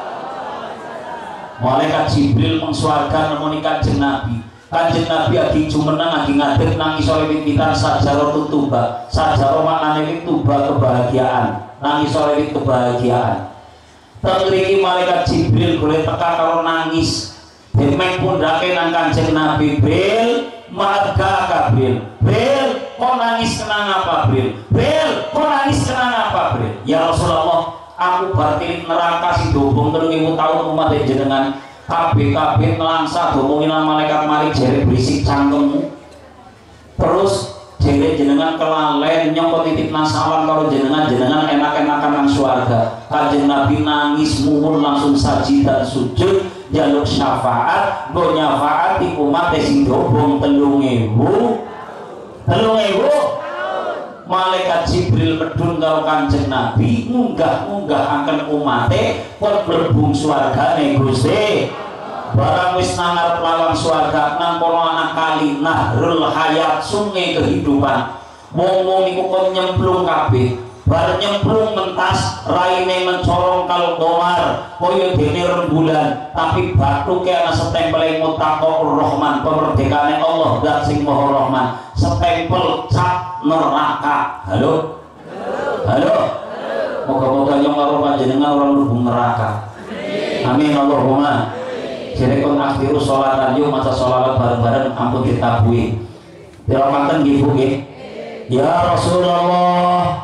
Malaikat Jibril mung swarga nemuni Kanjeng Nabi. Kanjeng Nabi adi jumeneng adi ngadeg nang isore wit-witan sajaro tutuba. Sajaro maknane wit tuba kebahagiaan. Nang isore wit kebahagiaan. Tengriki malaikat Jibril golek teka karo nangis. Demeng pundake nang Kanjeng Nabi, Bril, marga kabril. Bril, kok nangis kenang apa Bril? Bril, kok nangis kenang apa Bril? Ya Rasulullah, aku batin neraka si dobong telung ewu tahun umat jenengan. Kabeh-kabeh nelangsa domongin malaikat Malik jere berisik cangkemmu. Terus jere jenengan kelalen nyongkot titip nasawan karo jenengan, jenengan enak-enakan nang swarga. Kanjeng Nabi nangis mumun langsung saji dan sujud jaluk syafaat, nggo nyafaati umat sing dobong telung ewu telung ewu. Malaikat Jibril medun karo Kanjeng Nabi munggah-munggah akan umate pot mlebu swargane Gusti. Barang wis nang ngarep lawang swarga nang kono anak kali Nahrul Hayat, sungai kehidupan. Wong-wong niku kon nyemplung kabeh. Bar nyemplung mentas raine mencorong kalau domar kaya dene rembulan, tapi batuke ana stempel Muttaqur Rahman, pemerdekaane Allah zat sing Maha Rahman. Stempel cap neraka. Halo? Halo? Moga-moga yang karo panjenengan ora mlebu neraka. Amin Allahumma. Jadi kon akhiru sholatan yuk maca sholawat bareng-bareng ampun ditabuhi. Diramaken nggih Bu nggih. Ya Rasulullah,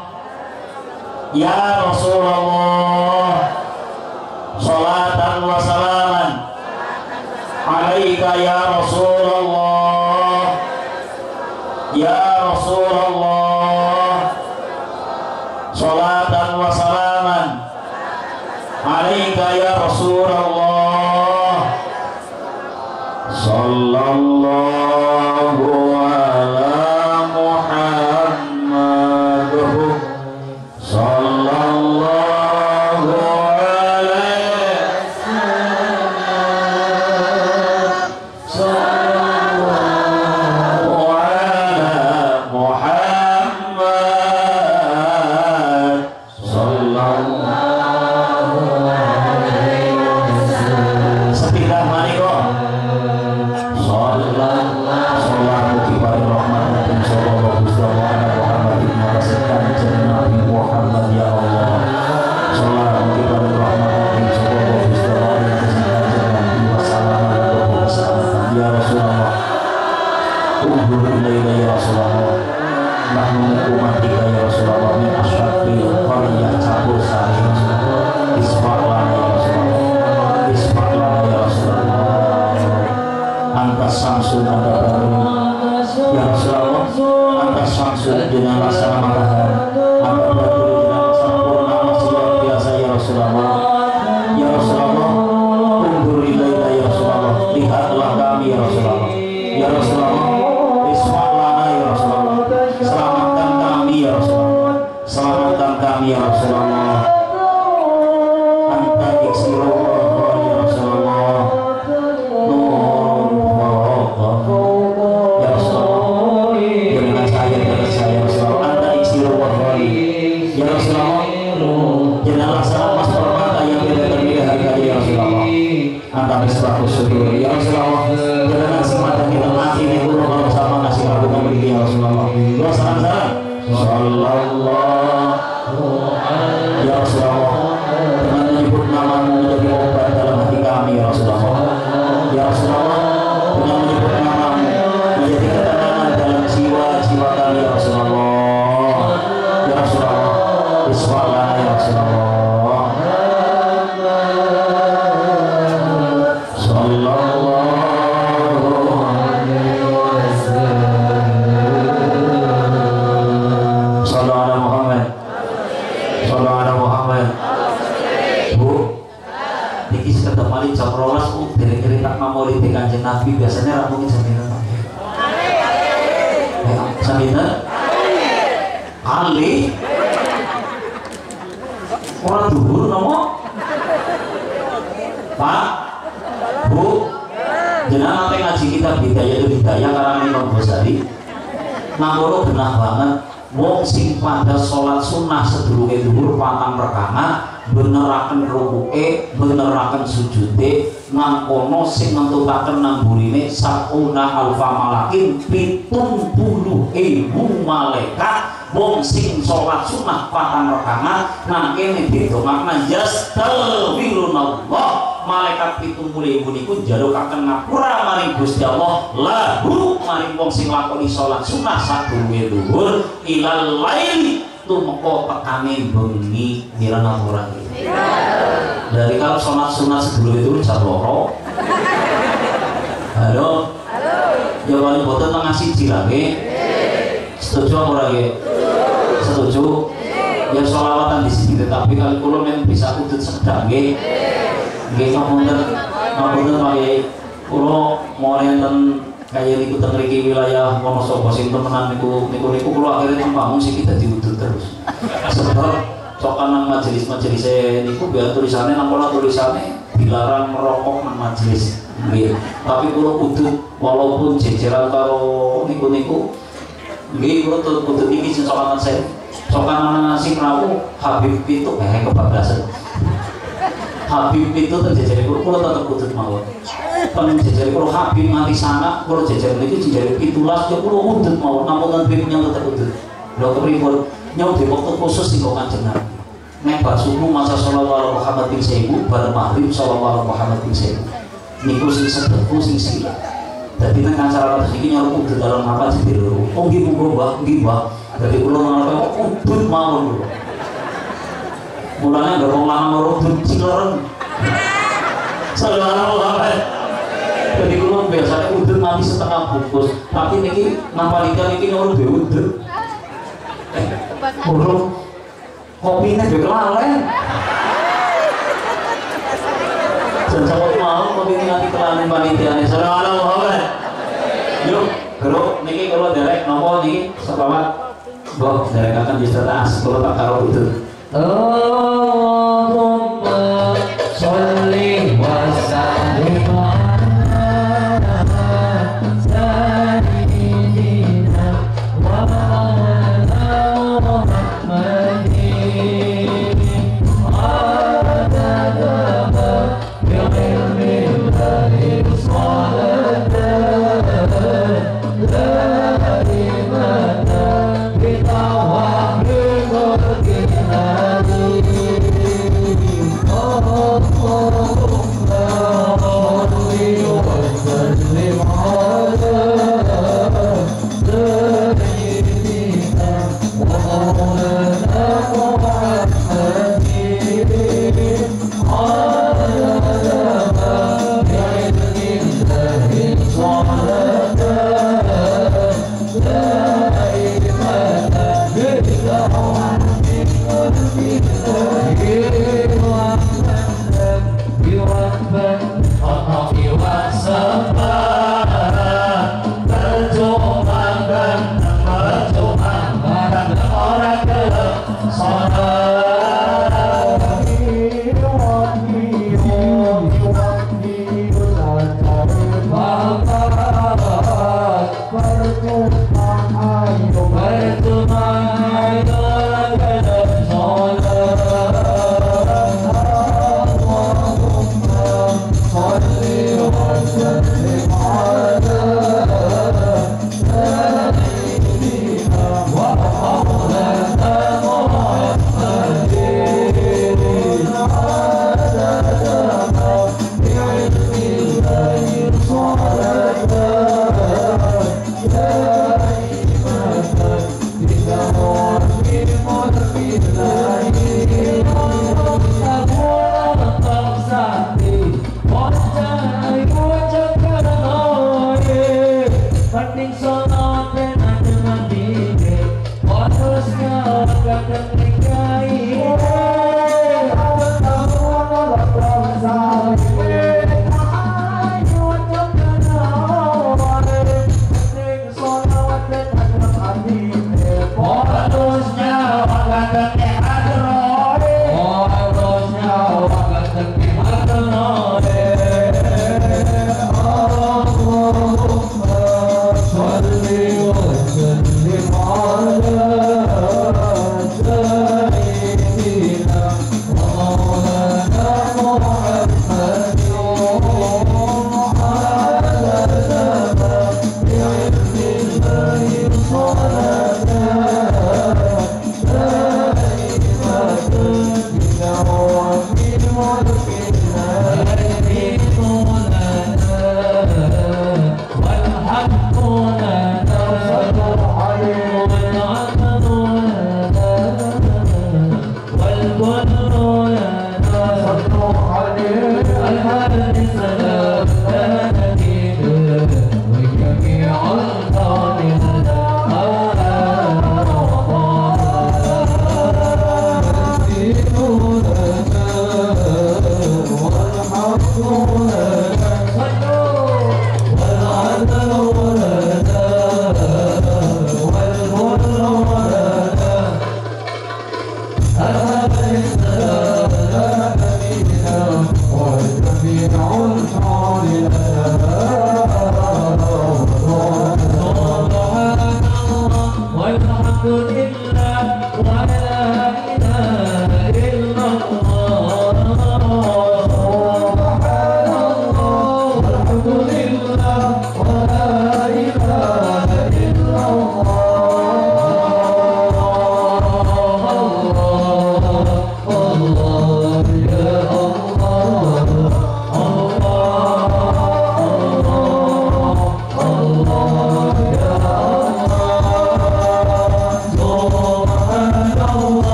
ya Rasulullah, sholatan wa salaman alaika ya Rasulullah, ya Rasulullah, sholatan wa salaman alaika ya Rasulullah, sallallahu ala Muhammad, sallallahu alaihi wasallam, sallallahu ala kami selaku syukur ya Rasulullah. Dengan kesempatan kita mati ini pun kalau sama ngasih lagu kami ya Rasulullah. Dua salam-salam. Sallallahu ya Rasulullah. Dengan menyebut namamu menjadi obat dalam hati kami ya Rasulullah. Ya Rasulullah. Dengan menyebut namamu menjadi ketenangan dalam jiwa-jiwa kami ya Rasulullah. Ya Rasulullah. Bismillah ya Rasulullah. Kanjeng Nabi biasanya rampungin sambilan sambilan kali orang duhur nomo Pak Bu jenengan nanti ngaji kita Bidayah itu Bidayah karena Imam Ghazali namporo benah banget wong sing pada sholat sunnah sedurunge duhur patang rakaat beneraken rukuke beneraken sujude ngangkono sing nentutaken nang burine sakuna alfa malakin pitung puluh ribu malaikat wong sing sholat sunnah patang rakaat nang kene didongakna yastaghfirullah malaikat pitung puluh ribu niku njalukaken ngapura maring Gusti Allah lahu maring wong sing lakoni sholat sunnah sadurunge duhur ilal laili tumeka tekane bengi kirana ora dari kalau sholat sunnah sebelum itu jam loro halo halo jawabannya boten ngasih cilage setuju apa lagi setuju ya sholawatan di sini tetapi kalau kulo yang bisa udut sedange nggih ngapunten ngapunten pakai kulo mau enten kayak niku teng mriki wilayah Wonosobo sing temenan niku niku niku kulo akhirnya tembangun sih kita diudut terus sebab sokan nang majelis-majelis niku biar tulisannya nampola tulisannya dilarang merokok nang majelis nggih tapi kulo udut walaupun jejeran karo niku-niku nggih kulo udut iki sing sokan saya sokan sing rawuh Habib itu eh kebablasan Habib itu terjejeri kulo kulo tetep udut mawon kan jejeri kulo Habib nganti sana kulo jejer niki jejeri pitulas yo kulo udut mawon namun Habibnya tetep udut lho kepripun nyau di waktu khusus di Kanjeng Nabi nek bar subuh masa sholawat Muhammad bin Saibu bar maghrib sholawat Muhammad bin Saibu niku sing sedeku sing sila dadi nek acara kados iki nyarup udut dalam apa jadi loro oh nggih monggo Mbah nggih Mbah dadi kula ngarep udut mawon lho mulane nggak wong lanang loro udut cileren sallallahu alaihi jadi kula biasanya udut mati setengah bungkus tapi niki nampalika niki nyarup dhewe udut urung kopinya juga kelalen dan sama mau kopinya nanti kelalen panitianya salam Muhammad yuk geruk niki kalau derek nopo niki sepawat boh derek akan di atas kalau tak karo itu Allahumma sholli wa sallim Oh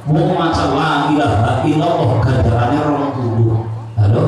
Wong maca la ilaha illallah ganjarane rong puluh. Halo?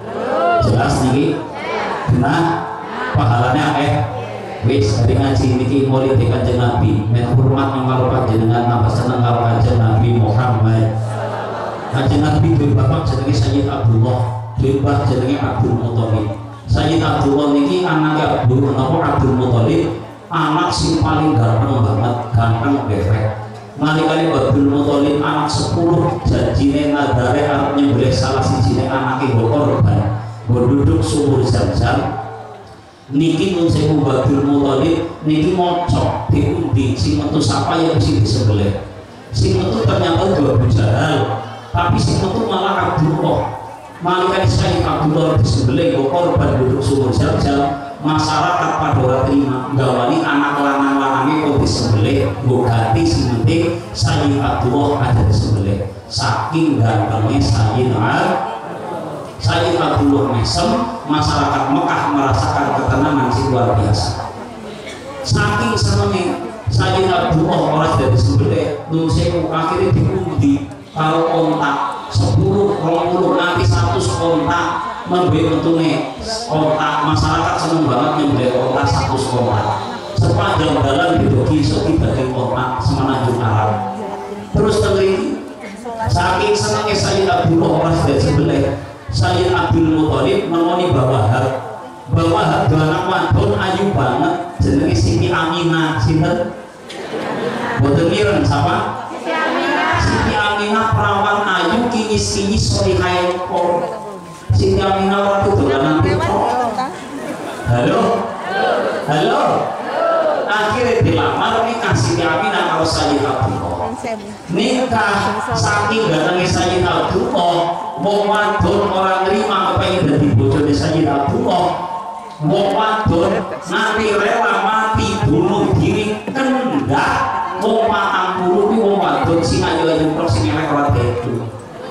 Jelas niki? Benar? Pahalanya akeh. Wis dari ngaji niki maulid Kanjeng Nabi, men hormat karo panjenengan nambah seneng karo Kanjeng Nabi Muhammad. Kanjeng Nabi duwe bapak jenenge Sayyid Abdullah, duwe mbah jenenge Abdul Muthalib. Sayyid Abdullah niki anake Abdul napa Abdul Muthalib, anak sing paling ganteng banget, ganteng befek. Nalikane Abdul Muthalib anak sepuluh, janjine nadare arep nyembelih salah sijine anake nggo korban, nggo duduk sumur Zam-Zam. Niki mun sewu Abdul Muthalib niki mocok diundi sing metu sapa yang mesti disembelih. Sing metu ternyata dua Abu Jahal, tapi sing metu malah Abdullah. Malaikat Sayyid Abdullah disembelih kok korban duduk sumur Zam-Zam. Masyarakat pada ora terima gawani anak lanang-lanange kok disembelih, nggo ganti sing penting Sayyid Abdullah ada disembelih. Saking gantengnya Sayyid Abdullah Sayyid Abdullah mesem, masyarakat Mekah merasakan ketenangan sing luar biasa. Saking senengnya Sayyid Abdullah orang dari disembelih, nun sewu akhirnya diundi kalau kontak sepuluh, dua puluh, nanti seratus kontak membeli untungnya kontak. Masyarakat seneng banget membeli kontak seratus kontak sepanjang jalan didoki soki bagi kontak semenanjung Arab. Terus tengeri saking senengnya Sayyid Abdullah orang dari disembelih, Sayyid Abdul Muthalib nemoni Bawahab. Bawahab dua anak wadon ayu banget jenenge Siti Aminah. Sinten? Boten mireng sapa? Siti Aminah. Siti Aminah perawan ayu kinyis-kinyis solihai kok. Siti Aminah ora dolanan putra. Halo? Halo? Akhirnya dilamar nikah Siti Aminah karo Sayyid Abdullah. Nikah saking datangnya Sayyid Abdullah, wong wadon orang nerima kepengin dadi bojone Sayyid Abdullah. Wong wadon nanti rela mati bunuh diri kendak wong patang puluh ki wong wadon sing ayu-ayu tok sing elek ora itu.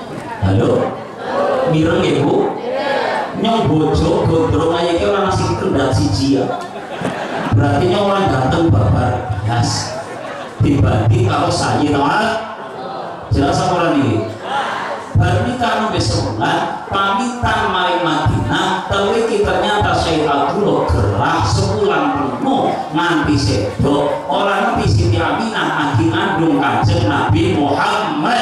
Halo? Mireng ya Bu? Nyong bojo gondrong aja ki ora sing kendak siji ya. Berarti nyong orang ganteng babar bias dibanding kalau Sayyid Abdullah. Jelas apa ini? Bernikah besokan pamitan maring Madinah, teliti ternyata Sayyid Abdullah gerah sebulan penuh nganti sedo orang nanti Siti Aminah agi ngandung Kanjeng Nabi Muhammad.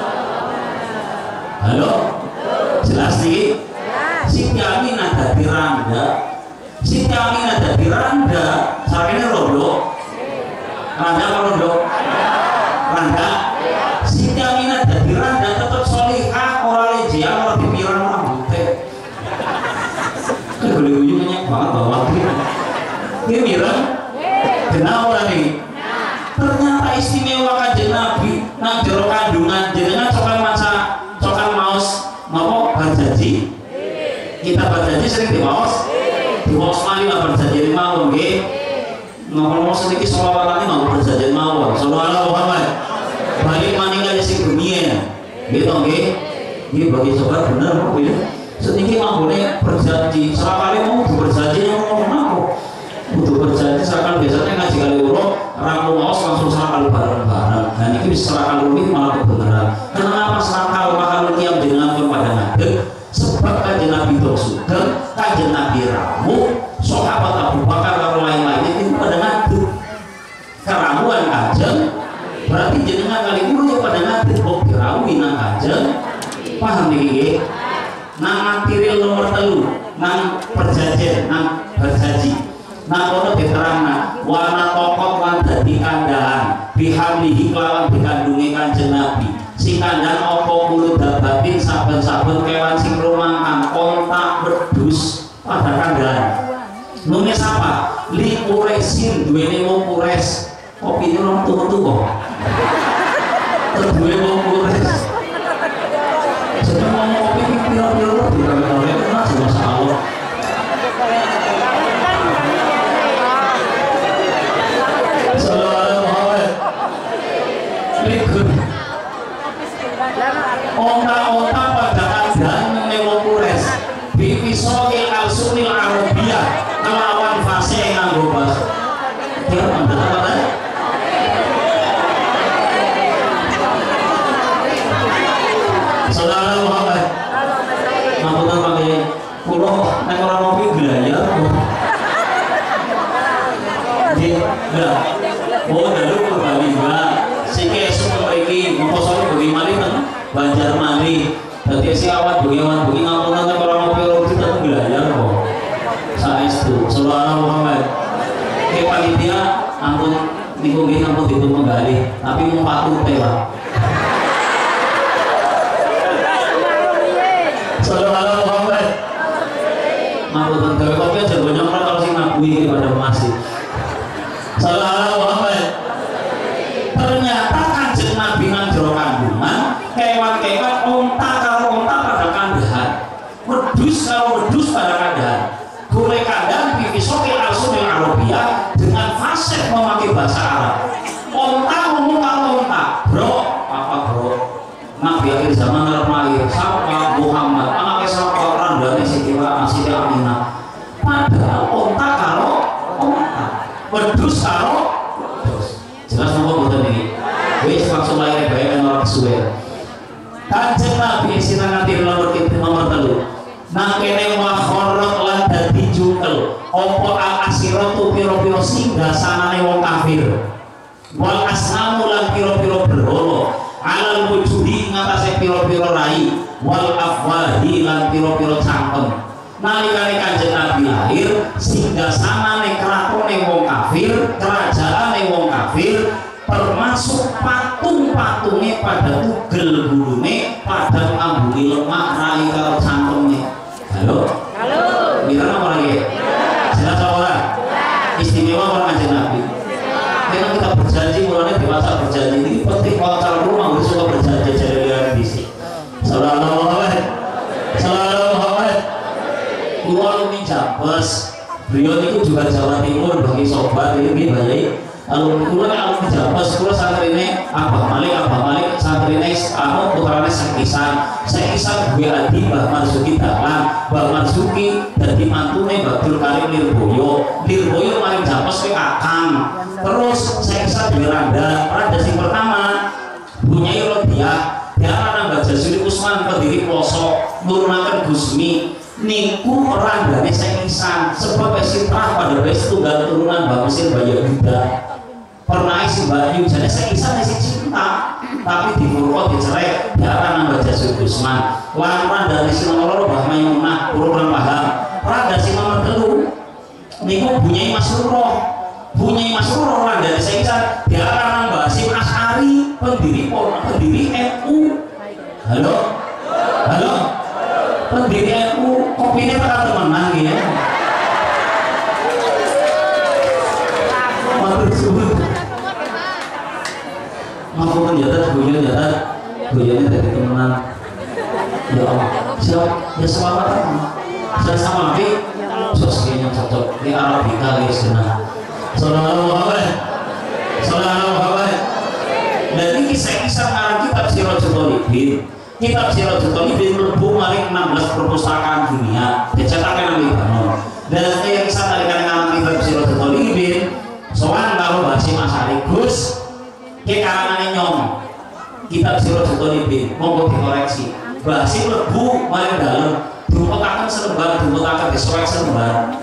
Halo? Jelas nih? Siti Aminah dadi randa, Siti Aminah dadi randa, sarene rondo. Randa apa rondo? Randa. Siti Aminah dadi randa tetep solihah, ora lejean, ora dipirang rambute. Gede-gede banyak banget bawa ini mireng? Kenapa ora nih? Ternyata istimewa Kanjeng Nabi nang jero kandungan jenengan cokan maca cokan maos napa berjanji? Kita berjanji sering diwaos? Diwaos mali lah berjanji mawon nggih. Ngomong sedikit selawatan ini mau berjanjian mawon. Sallallahu Muhammad. Balik maningan sing dunia. Gitu nggih. Ini bagi sobat bener kok ya. Sedikit mambune berjanji. Selakali mau berjanji yang ngomong aku. Butuh berjanji seakan biasanya ngaji kali ulo ramu maos langsung selakal bareng-bareng. Dan ini selakal rumit malah kebenaran. Kenapa selakal makal tiap dengan kepada ngadeg? Sebab Kanjeng Nabi Sugeng, Kanjeng Nabi ramu, sahabat Abu Bakar kalau lain-lainnya itu pada ngadeg. Keramuan Kanjeng berarti jenengan kali ulo pada ngadeg kok dirawi nang Kanjeng. Paham nih? Nang material nomor telu, nang perjanjian, nang berjanji. Nah kono diterangna warna tokok lan dadi kandahan bihamlihi lawan dikandungi Kanjeng Nabi. Sing kandhan apa mulut dabatin saben-saben kewan sing rumahan kontak wedhus pada kandahan. Nulis apa? Li Quraisyin duwene wong Quraisy. Kopi ini orang tuh-tuh kok. Terduwe wong Quraisy. Jadi ngomong kopi ini piro-piro di kamera itu kan jelas Allah. Onta-onta pada kandahan menewong Quraisy bipisoi al-sunil arabiyah melawan fase yang nganggo bahasa kira apa tadi? menggali. Dadi si awak bengi-bengi bengi ngapunten nek ora ngopi ora kita nglayar kok. Saestu sallallahu Muhammad. Ke panitia ampun niku nggih ampun dipun menggali, tapi mung patute Pak. Sallallahu Muhammad. Ngapunten gawe kopi aja banyak orang kalau sing ngabui kepada masjid. Sallallahu Muhammad. Ternyata Kanjeng Nabi ngandro kandungan kewan-kewan onta kalau onta pada kandahan, wedhus kalau wedhus pada kandahan. Gule kandang bifisoki al-sunil Arabia dengan fasih memakai bahasa Arab. Onta ngomong kalau onta, bro, apa bro? Nabi akhir zaman termahir, sapa Muhammad, anaknya sapa randane Siti Siti Aminah. Padahal onta kalau onta, wedhus kalau wedhus. Jelas nopo boten iki? Wis langsung lahir bae kan ora kesuwen. Kanjeng Nabi sinan nanti nomor kita nomor telu. Nang kene wa kharrat lan dadi jukel. Apa al asiratu piro-piro singgah sanane wong kafir. Wal asnamu lan piro-piro berhala. Alal wujudi ngatasé piro-piro rai. Wal afwahi lan piro-piro cangkem. Nalikane Kanjeng Nabi lahir, singgah sanane kratone wong kafir, kerajaane wong kafir, termasuk patung-patungnya pada tugel gulune, pada ngambungi lemak rai karo cangkemnya. Halo? Halo? Mira apa lagi? Jelas apa ora? Istimewa orang Kanjeng Nabi. Karena kita berjanji, mulanya dewasa berjanji ini penting. Kalau cara rumah harus suka berjanji jadi lihat di sini. Sallallahu Muhammad. Sallallahu Muhammad. Ibu alumni Jabes, beliau itu juga Jawa Timur bagi sobat ini bayai. Alumni kulo alumni Jabes, kulo santrine Abah Malik, Abah Malik santrine anu putrane Sekisan, Sekisan gue adi Mbah Marzuki Dahlan, Mbah Marzuki dadi mantune Abdul Karim Lirboyo, Lirboyo maring Jabes ke Akang. Terus Sekisan gue Randa, Randa sing pertama Bunyai Rodia, dia anak Mbah Jasuli Usman pendiri pelosok nurunaken Gusmi. Niku randane Sekisan sebab esitrah pada wis tunggal turunan Mbah Mesir Bayu Yuda. Pernah isi Bayu jadi Sekisan isi cinta tapi di Murko dicerai dia nambah Jasuli Usman. Lan randane si nomor loro Mbah Maimunah kurang paham. Randa si nomor telu niku Bunyai Masruroh. Bunyai Masruroh randane Sekisan dia nambah Hasyim Asy'ari pendiri pendiri N U. Halo? Halo? Pendiri N U kopinya pada temenan ya. Matur suwun. Ngapunten jatah guyon jatah guyonnya dari temenan. Ya Allah, siap ya selamat. Saya sama Abi, sosoknya cocok di Arabika guys kena. Sallallahu Muhammad. Sallallahu Muhammad. Dan ini kisah-kisah arah kitab Siratul Talibin. Kitab Siratul Talibin mlebu maring enam belas perpustakaan dunia dicetakan oleh Libanon. Dan yang kisah tadi kan kitab Siratul Talibin sowan karo Hasyim Asy'ari Gus ke karangane nyong kitab Siratul Talibin monggo dikoreksi. Hasyim mlebu maring dalem diumpetaken selembar diumpetaken disoek selembar.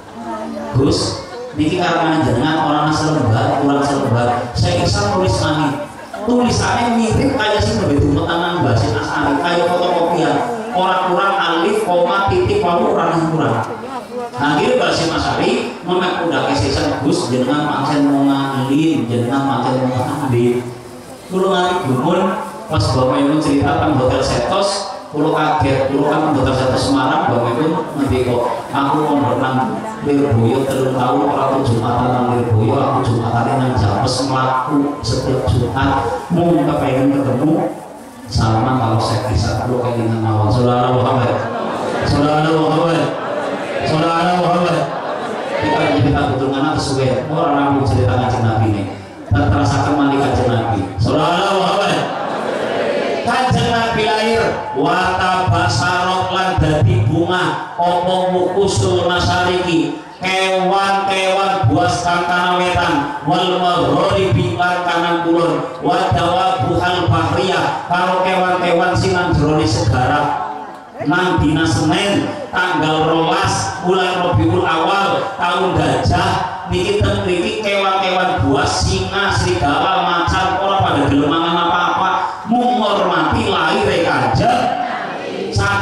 Gus niki karangane jenengan orang selembar kurang selembar saya kisah tulis mangi tulisannya mirip kayak sih begitu metanan bahasa Asy'ari kayak fotokopian orang kurang alif koma titik wawu kurang kurang. Akhirnya bahasa Asy'ari memek udah kesesan Gus jenengan pancen mau ngalin jenengan pancen mau ngalin. Kulo ngali gumun pas bapak ibu cerita tentang hotel Setos kulo kaget kulo kan hotel Setos Semarang bapak ibu nanti kok aku mau berenang Lirboyo telung tahun aku Jumatan nang Lirboyo aku Jumatan nang Jabes melaku setiap Jumat mau kepengen ketemu sama kalau saya bisa kalau kelingan awal saudara Muhammad saudara Muhammad saudara Muhammad kita cerita betul mana kesuwen orang ramu cerita Kanjeng Nabi ini dan terasakan mandi Kanjeng Nabi saudara Muhammad. Kanjeng Nabi lahir wata basarot lan dadi bunga opo mukusul masyariki kewan-kewan buas kang kana wetan wal maghribi lan kanan kulon wa dawabuhal bahriyah karo kewan-kewan sinan jroning segara. Nang dina Senin tanggal rolas bulan Rabiul Awal tahun gajah niki ten mriki kewan-kewan buas singa serigala macan ora pada gelem mangan apa-apa menghormati lahir Kanjeng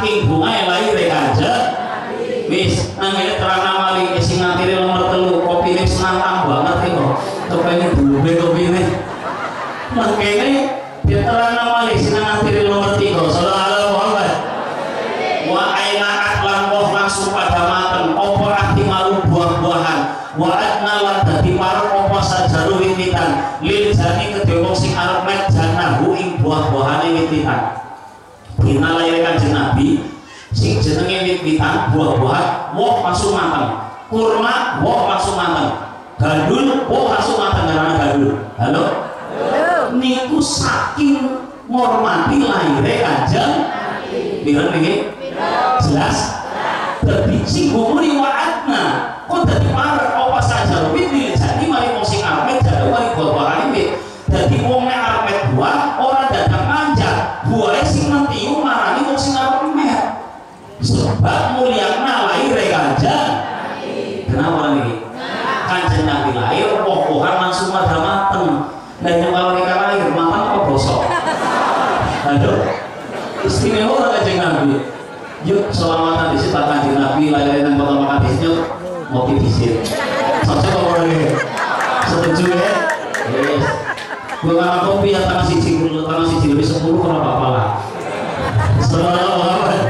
saking bunga lahir Kanjeng wis nangene terang mali sing ngatire nomor telu kopine senantang banget kok kepengin dulu kopine mangkene diterang mali sing ngatire nomor tiga sallallahu Muhammad wa aina aklan wa langsung pada mateng opo ati malu buah-buahan wa adna lan dadi parek opo sajaru wititan lil jani kedhe wong sing arep met janahu ing buah-buahane wititan dina lair Kanjeng Nabi sing jenenge wit-witan buah-buahan woh langsung mateng kurma woh langsung mateng gandul woh langsung mateng karena gandul halo niku saking ngormati laire Kanjeng pirang niki jelas dadi sing ngomongin wa'adna kok dadi parek apa saja wit iki jadi mari wong sing arep jadi mari buah-buahan wit dadi wong nek arep buah ora dadang manja buahe sing mentiu marani wong sing arep met sebab mulyana lair Kanjeng kenapa niki Kanjeng Nabi lahir woh-wohan langsung pada mateng dan yang kalau mereka lahir mateng apa bosok aduh istimewa Kanjeng Nabi yuk selamatan di situ Kanjeng Nabi lahir dan pertama kali di sini ngopi di sini cocok apa lagi setuju ya yes gue makan kopi yang tangan siji dulu tangan siji lebih sepuluh kenapa apa lah selamat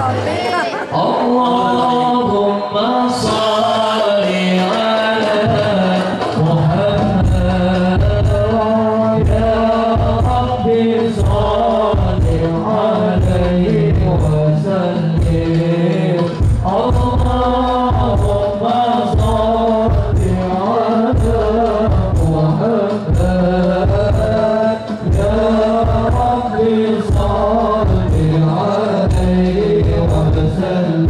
Allahumma sholli ala Muhammad ya Rabbi sholli alaihi wa sallim Allahumma sholli ala Muhammad ya Rabbi sholli alaihi wa sallim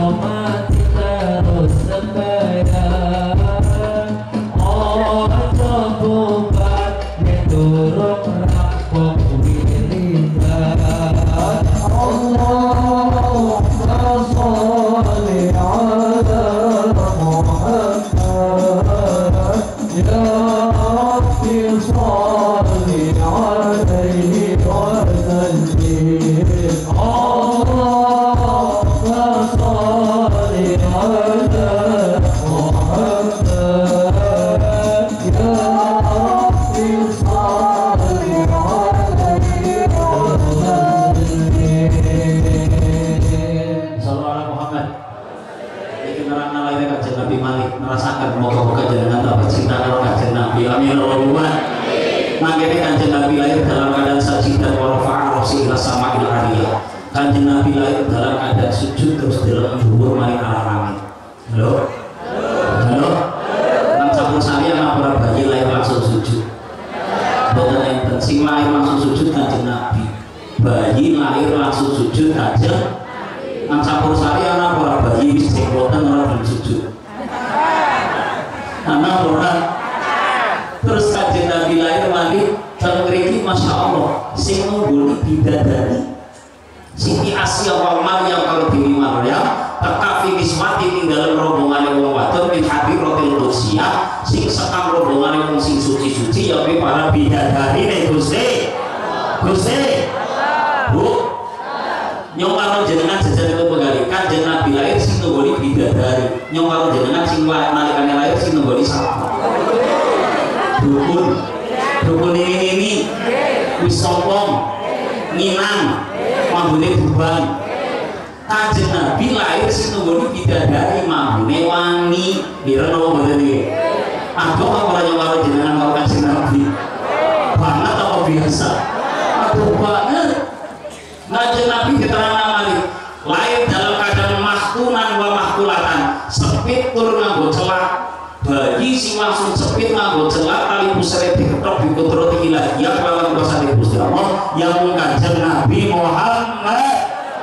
Oh, Kanjeng Nabi lahir dalam keadaan sujud terus dalam dhuwur maring arah langit. Halo? Halo? Nang sampun sari ana para bayi lahir langsung sujud. Boten enten sing lahir langsung sujud Kanjeng Nabi. Bayi lahir langsung sujud Kanjeng. Nang sampun sari ana para bayi wis jenggoten ora gelem sujud. Ana ora. Terus Kanjeng Nabi lahir malih dalem mriki masyaallah sing ngungguli bidadari Siti Asia wal Maryam kalau Dewi Maryam tekafi mismati ing dalam rombongan wong wadon min hadiratil qudsiyah sing sekam rombongan wong sing suci-suci ya para bidadari nek Gusti Gusti Bu nyong karo jenengan jajan itu pegali Kanjeng Nabi lahir sing nunggoni bidadari nyong karo jenengan sing nalikane lahir sing nunggoni sapa dukun dukun ini ini wis sombong nginang mambune buban. Kanjeng Nabi lahir sing nunggoni bidadari mambune wangi direno mboten iki aduh kok ora nyawara jenengan karo Kanjeng Nabi banget apa biasa aduh banget. Kanjeng Nabi keterangan malih lahir dalam keadaan mahkunan wa mahkulatan sepit tur nganggo celak bayi sing langsung sepit nganggo celak tali pusare diketok di kudrati ilahiyah kelawan kuasa Gusti Allah yang Kanjeng Nabi Muhammad.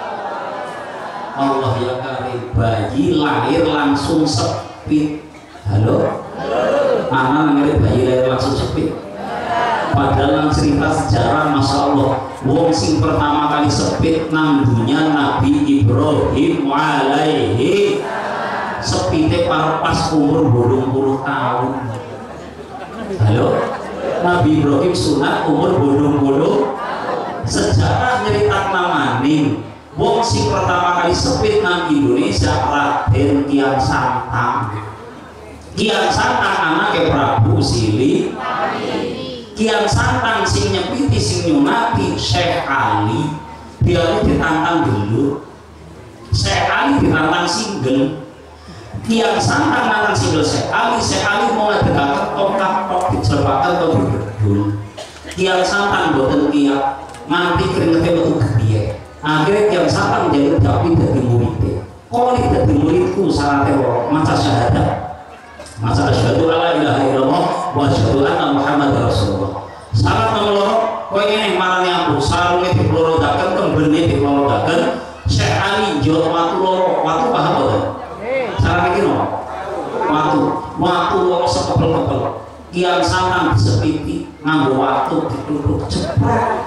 Allah ya karim, bayi lahir langsung sepit. Halo? Anak ngerti bayi lahir langsung sepit. Padahal cerita sejarah Masya Allah wong sing pertama kali sepit nang dunia Nabi Ibrahim alaihi sepite pas umur bolong puluh tahun. Halo? Nabi Ibrahim sunat umur bolong puluh. Sejarah nyeritak namaning wong sing pertama kali sepit nang Indonesia Raden Kian Santang. Kian Santang anake Prabu Sili. Kian Santang sing nyepiti sing nyunati Syekh Ali. Dia ditantang dulu. Syekh Ali ditantang single. Kian Santang nantang single Syekh Ali. Syekh Ali mau ngadekaken tongkat tok dijelepaken to dibedul. Kian Santang boten kiat nganti keringete metu gebiye. Akhirnya Kian Santang jadi tapi dadi murid. Kok nek dadi muridku syaratnya maca syahadat. Maca asyhadu alla ilaha illallah wa asyhadu anna Muhammadar Rasulullah. Syarat nomor loro kowe ngene marani aku sarunge diplorodaken kembene diplorodaken Syekh Ali njot watu loro watu paham boten? Syarat iki no. Watu, watu loro sekepel-kepel. Kian Santang disepiti nganggo watu ditutup ceprot.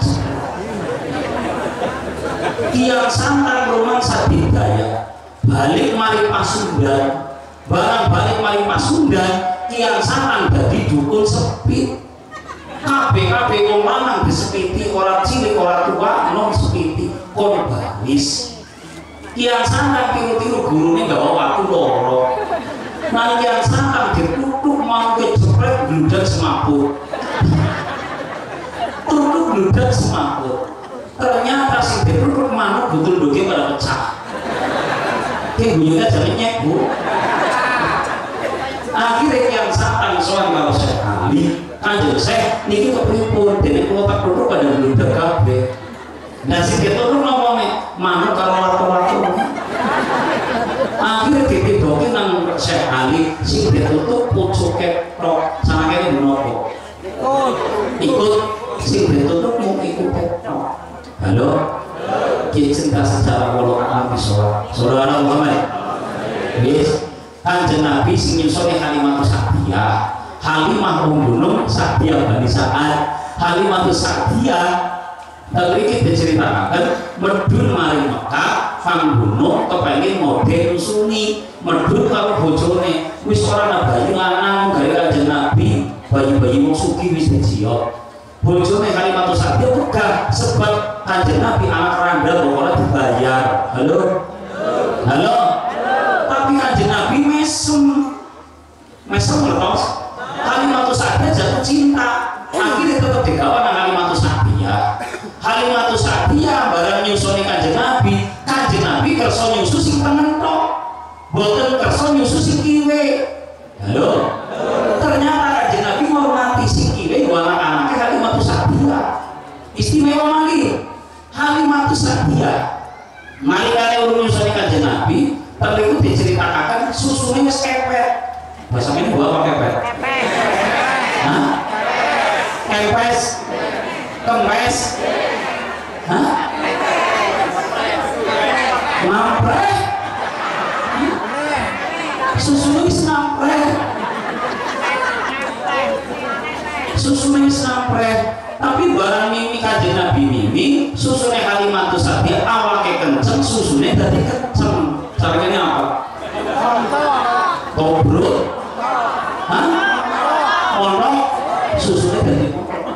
Kian Santang rumah sadidaya balik mari Pasundan barang balik mari Pasundan Kian Santang dadi dukun sepit kabeh kabeh wong lanang disepiti ora cilik ora tua nom sepiti kon baris. Kian Santang tiru-tiru gurune gawa waktu loro nang Kian Santang ditutup mangke jepret gludak semaput tutup gludak semaput. Ternyata si ditutup manuk betul doge pada pecah. Kayak bunyinya jangan nyek bu. Akhirnya Kian Santang soal kalau Syekh Ali Kanjeng Syekh niki kepripun dene kula tak tutup pada gludak kabeh. Nah si ditutup ngomongnya manuk karo watu-watu. Akhirnya dipidoki nang Syekh Ali si ditutup pucuke tok sanakene menapa. Ikut si ditutup mau ikut tok. Halo, kita cerita sejarah walau alam bisawab. Saudara Muhammad, yes, Kanjeng Nabi sing nyusoni Halimah Sa'diyah. Halimah membunuh Sa'diyah Bani Sa'ad. Halimah Sa'diyah tadi kita ceritakan medun mari Mekah, pangbunuh kepengen model usuni medun kalau bojone wis ora bayi lanang gaya Kanjeng Nabi bagi wong sugih wis dijiot. Bojone Kalimatus Sa'diyah bukan sebab Kanjeng Nabi anak randal pokoknya dibayar. Halo? Halo? Tapi Kanjeng Nabi mesem mesem letos Kalimatus Sa'diyah jatuh cinta akhirnya tetap digawa nang Kalimatus Sa'diyah. Kalimatus Sa'diyah barang nyusoni Kanjeng Nabi, Kanjeng Nabi kersa nyusu sing tengen tok, boten kersa nyusu sing kiwe. Halo? Ternyata Kanjeng Nabi menghormati sing kiwe wala anake Kalimatus Sa'diyah. Istimewa malih Kalimatus Sa'diyah. Malikane urung nyusoni Kanjeng Nabi, tapi itu diceritakan susune wis kepet. Bahasa ini gua apa kepet? Kepet. Hah? Kempes. Kempes. Hah? Nampret. Susune wis nampret. Susune wis nampret. Tapi barang mimi Kanjeng Nabi mimi, susune Kalimatus Sa'diyah awake kenceng, susune dadi kenceng. Caranya apa? Kobrol. Hah? Ono susune dadi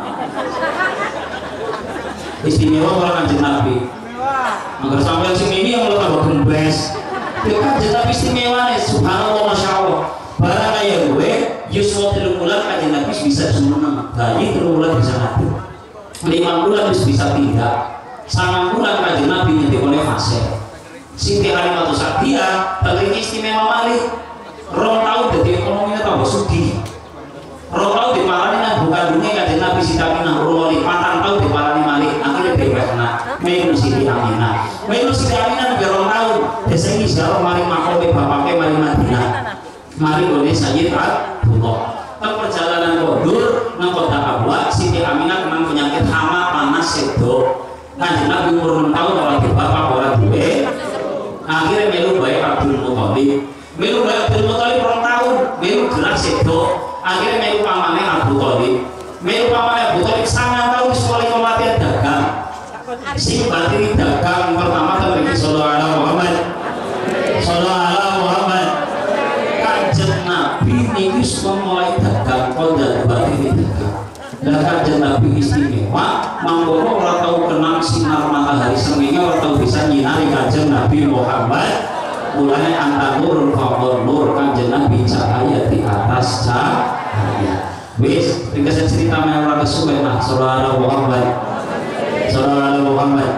istimewa orang Kanjeng Nabi. Agar sampai sing ini yang lebih tambah gembes. Dia Kanjeng Nabi istimewa nih, subhanallah masya Allah. Barang kayak gue, Yusuf telur bulan Kanjeng Nabi bisa seneng, bayi telur bulan bisa mati, lima bulan bisa tidak, sangat bulan Kanjeng Nabi nanti oleh fase. Siti Kalimatus Sa'diyah, tapi istimewa malih. Rong tahun jadi ekonominya tambah sugih. Rong tahun diparani nang bukan dunia Kanjeng Nabi Siti Aminah Rumoli, patang tahun diparani malih. Akhirnya dewekna, melu Siti Aminah, melu Siti Aminah lebih rong tahun. Desa ini sekarang mari makome bapaknya mari Madinah. Mari oleh Sayyid Abdullah. Kan perjalanan kodur nang kota Abwa, Siti Aminah kena penyakit hama panas sedo. Kanjeng Nabi umur enam tahun orang di bapak orang duwe. Akhirnya melu bae Abdul Muthalib. Melu bae Abdul Muthalib rong tahun, melu gerak sedo. Akhirnya melu pamane Abdul Muthalib. Melu pamane Abdul Muthalib sangat tahun sekolah kematian dagang. Sing batiri dagang pertama kan Nabi sallallahu alaihi Muhammad. Sallallahu alaihi Muhammad. Kanjeng Nabi niki mulai dagang kodal batiri dagang. Dan Kanjeng Nabi istimewa, mangkono ora tau kenang sinar matahari srengenge, ora tau bisa nyinari Kanjeng Nabi Muhammad. Mulane antarul fadl nur, Kanjeng Nabi cahaya di atas cahaya. Wis, ringkas cerita men ora kesuwen nah sallallahu Muhammad. Sallallahu Muhammad.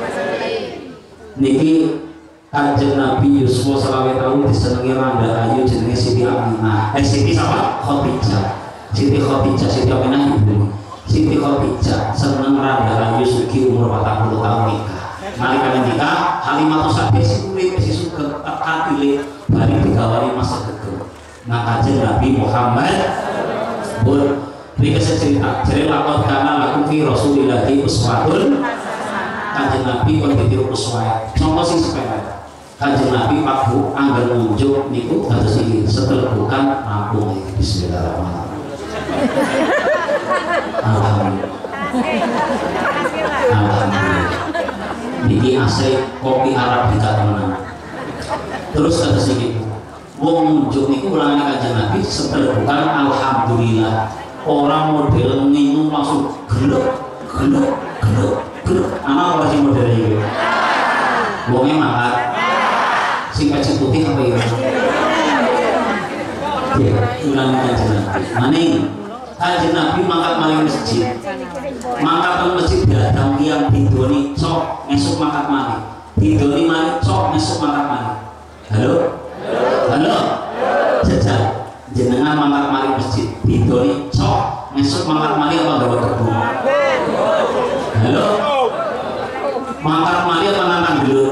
Niki Kanjeng Nabi Yusuf selawe tahun disenengi randa ayu jenenge Siti Aminah. Eh Siti sama Khadijah. Siti Khadijah, Siti Aminah ibu. Siti Khadijah seneng randa ayu sugi umur empat puluh tahun nikah. Nalika nikah Kalimatus Sa'diyah si urip si sugeng katile bari digawani masa gegem. Nah Kanjeng Nabi Muhammad pun dikasih cerita jadi lakot karena laku fi Rasulillahi uswatun. Kanjeng Nabi kon ditiru uswah. Contoh sing sepele. Kanjeng Nabi Pak Bu anggar nunjuk niku dados iki setel bukan rampung iki. Bismillahirrahmanirrahim. Alhamdulillah. Alhamdulillah. Niki asli kopi Arabica tenan. Terus dados iki. Wong nunjuk niku ulangane Kanjeng Nabi setel bukan alhamdulillah. Orang model minum langsung gelek, gelek, gelek, gelek. Anak apa sih model ini? Wongnya makan. Sing kacang putih apa ya? Ya, ulang Kanjeng Nabi. Maning Kanjeng Nabi mangkat maling masjid. Mangkat teng masjid datang tiang didoni sok esuk mangkat maling. Didoni maling sok esuk mangkat maling. Halo? Halo? Jajal. Jenengan mangkat maling masjid. Didoni sok esuk mangkat maling apa gawe kebun? Halo? Mangkat maling apa nantang gelut?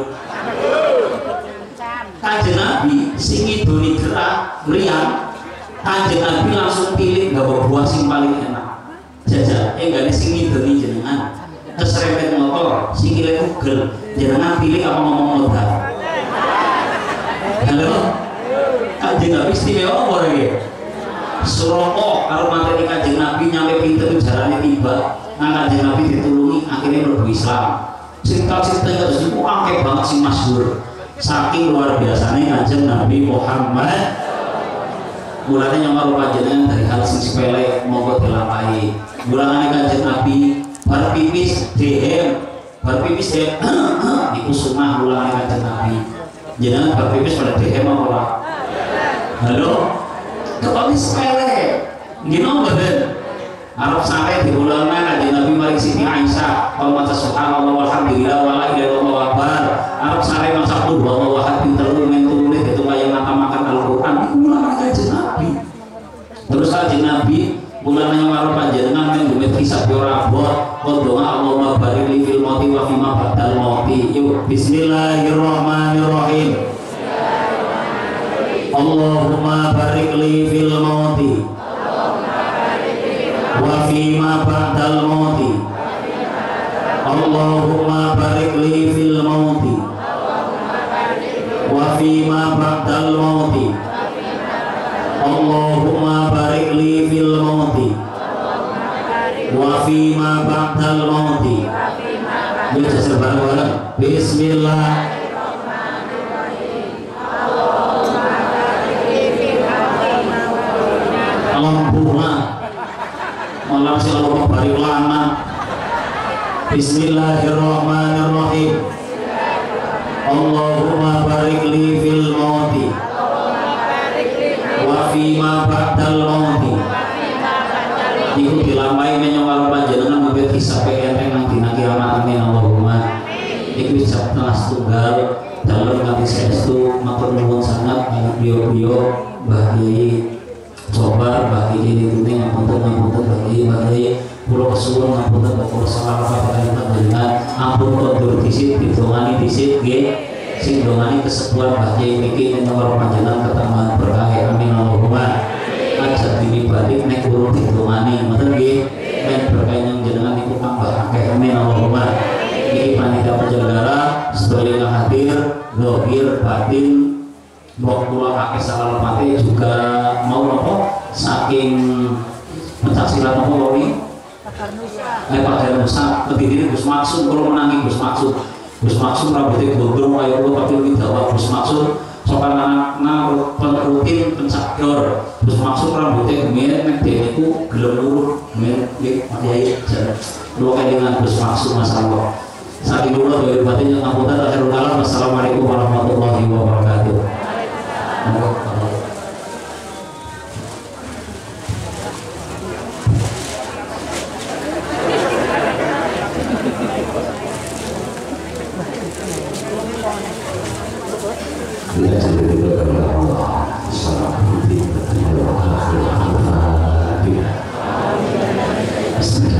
Kanjeng Nabi sing ngidoni gerak mriyang. Kanjeng Nabi langsung pilih gawe buah sing paling enak. Jajal, eh gak sing ngidoni jenengan. Keserempet motor, sing kile Google, jenengan pilih apa ngomong modal. Halo? Kanjeng Nabi istimewa apa lagi? Suroko karo materi Kanjeng Nabi nyampe pintu jarane tiba. Nang Kanjeng Nabi ditulungi akhirnya mlebu Islam. Cerita-cerita terus niku akeh banget sing masyhur. Saking luar biasanya Kanjeng Nabi Muhammad. Mulanya yang malu panjenengan dari hal sing sepele monggo Mulane Kanjeng Nabi bar pipis dehem, bar pipis dehem iku sunah mulane Kanjeng Nabi. Jenengan bar pipis pada dehem apa ora? Halo? Kok wis sepele? Gino mboten? Arab sampai di bulan Kanjeng Nabi mari Siti Aisyah, wa maca subhanallah walhamdulillah wa la ilaha illallah akbar. Arab sampai maca qul huwallahu ahad pinten men tulis itu kaya ngapamaken Al-Qur'an iku mulane Kanjeng Nabi. Terus Kanjeng Nabi mulane karo panjenengan men duwe kisah ora abot, doa Allahumma barik li fil mauti wa fima ba'dal mauti. Yuk bismillahirrahmanirrahim. Allahumma barik li fil mauti wa fima ba'dal mauti. Allahumma barik li fil mauti wa fima ba'dal mauti. Allahumma barik li fil mauti wa fima ba'dal mauti. Yuk jajar bareng-bareng. Bismillah. Allahumma malam si Allah barik lana. Bismillahirrahmanirrahim. Allahumma barik li fil mauti wa fima ba'dal mauti. Iku dilampai menyang panjenengan mabit hisab enteng nang dina kiamat. Amin Allahumma. Iku hisab telas tunggal dalem nganti saestu matur nuwun sangat kangge beliau-beliau Mbah Kiai Sobar, Mbah Kiai Kuning ngapunten ngapunten Mbah Kiai Mbah Kiai kula kesuwun ngapunten kula salah kalimat panjenengan ampun kondur disit ditongani disit nggih sing dongani kesepuhan Mbah Kiai niki menyang panjenengan ketambahan berkah. Amin Allahumma. Ajak diri balik nek urung ditongani ngoten nggih men berkah yang jenengan niku tambah akeh. Amin Allahumma. Iki panitia penyelenggara sedaya hadir zahir batin mbok kula kakek salah lepate juga mau apa saking pencaksilat apa lori eh Pak Darmusa lebih diri Gus Maksud kalau menangi Gus Maksud Gus Maksud rambutnya gondrong ayo kula tapi lebih dawa Gus Maksud sopan anak-anak penrutin pencaksior Gus Maksud rambutnya kemudian nek dia itu gelem lurus kemudian dia pakai jalan lu dengan Gus Maksud masalah saking dulu dari batin yang ngapunten akhirul kalam. Wassalamualaikum warahmatullahi wabarakatuh. Bismillahirrahmanirrahim.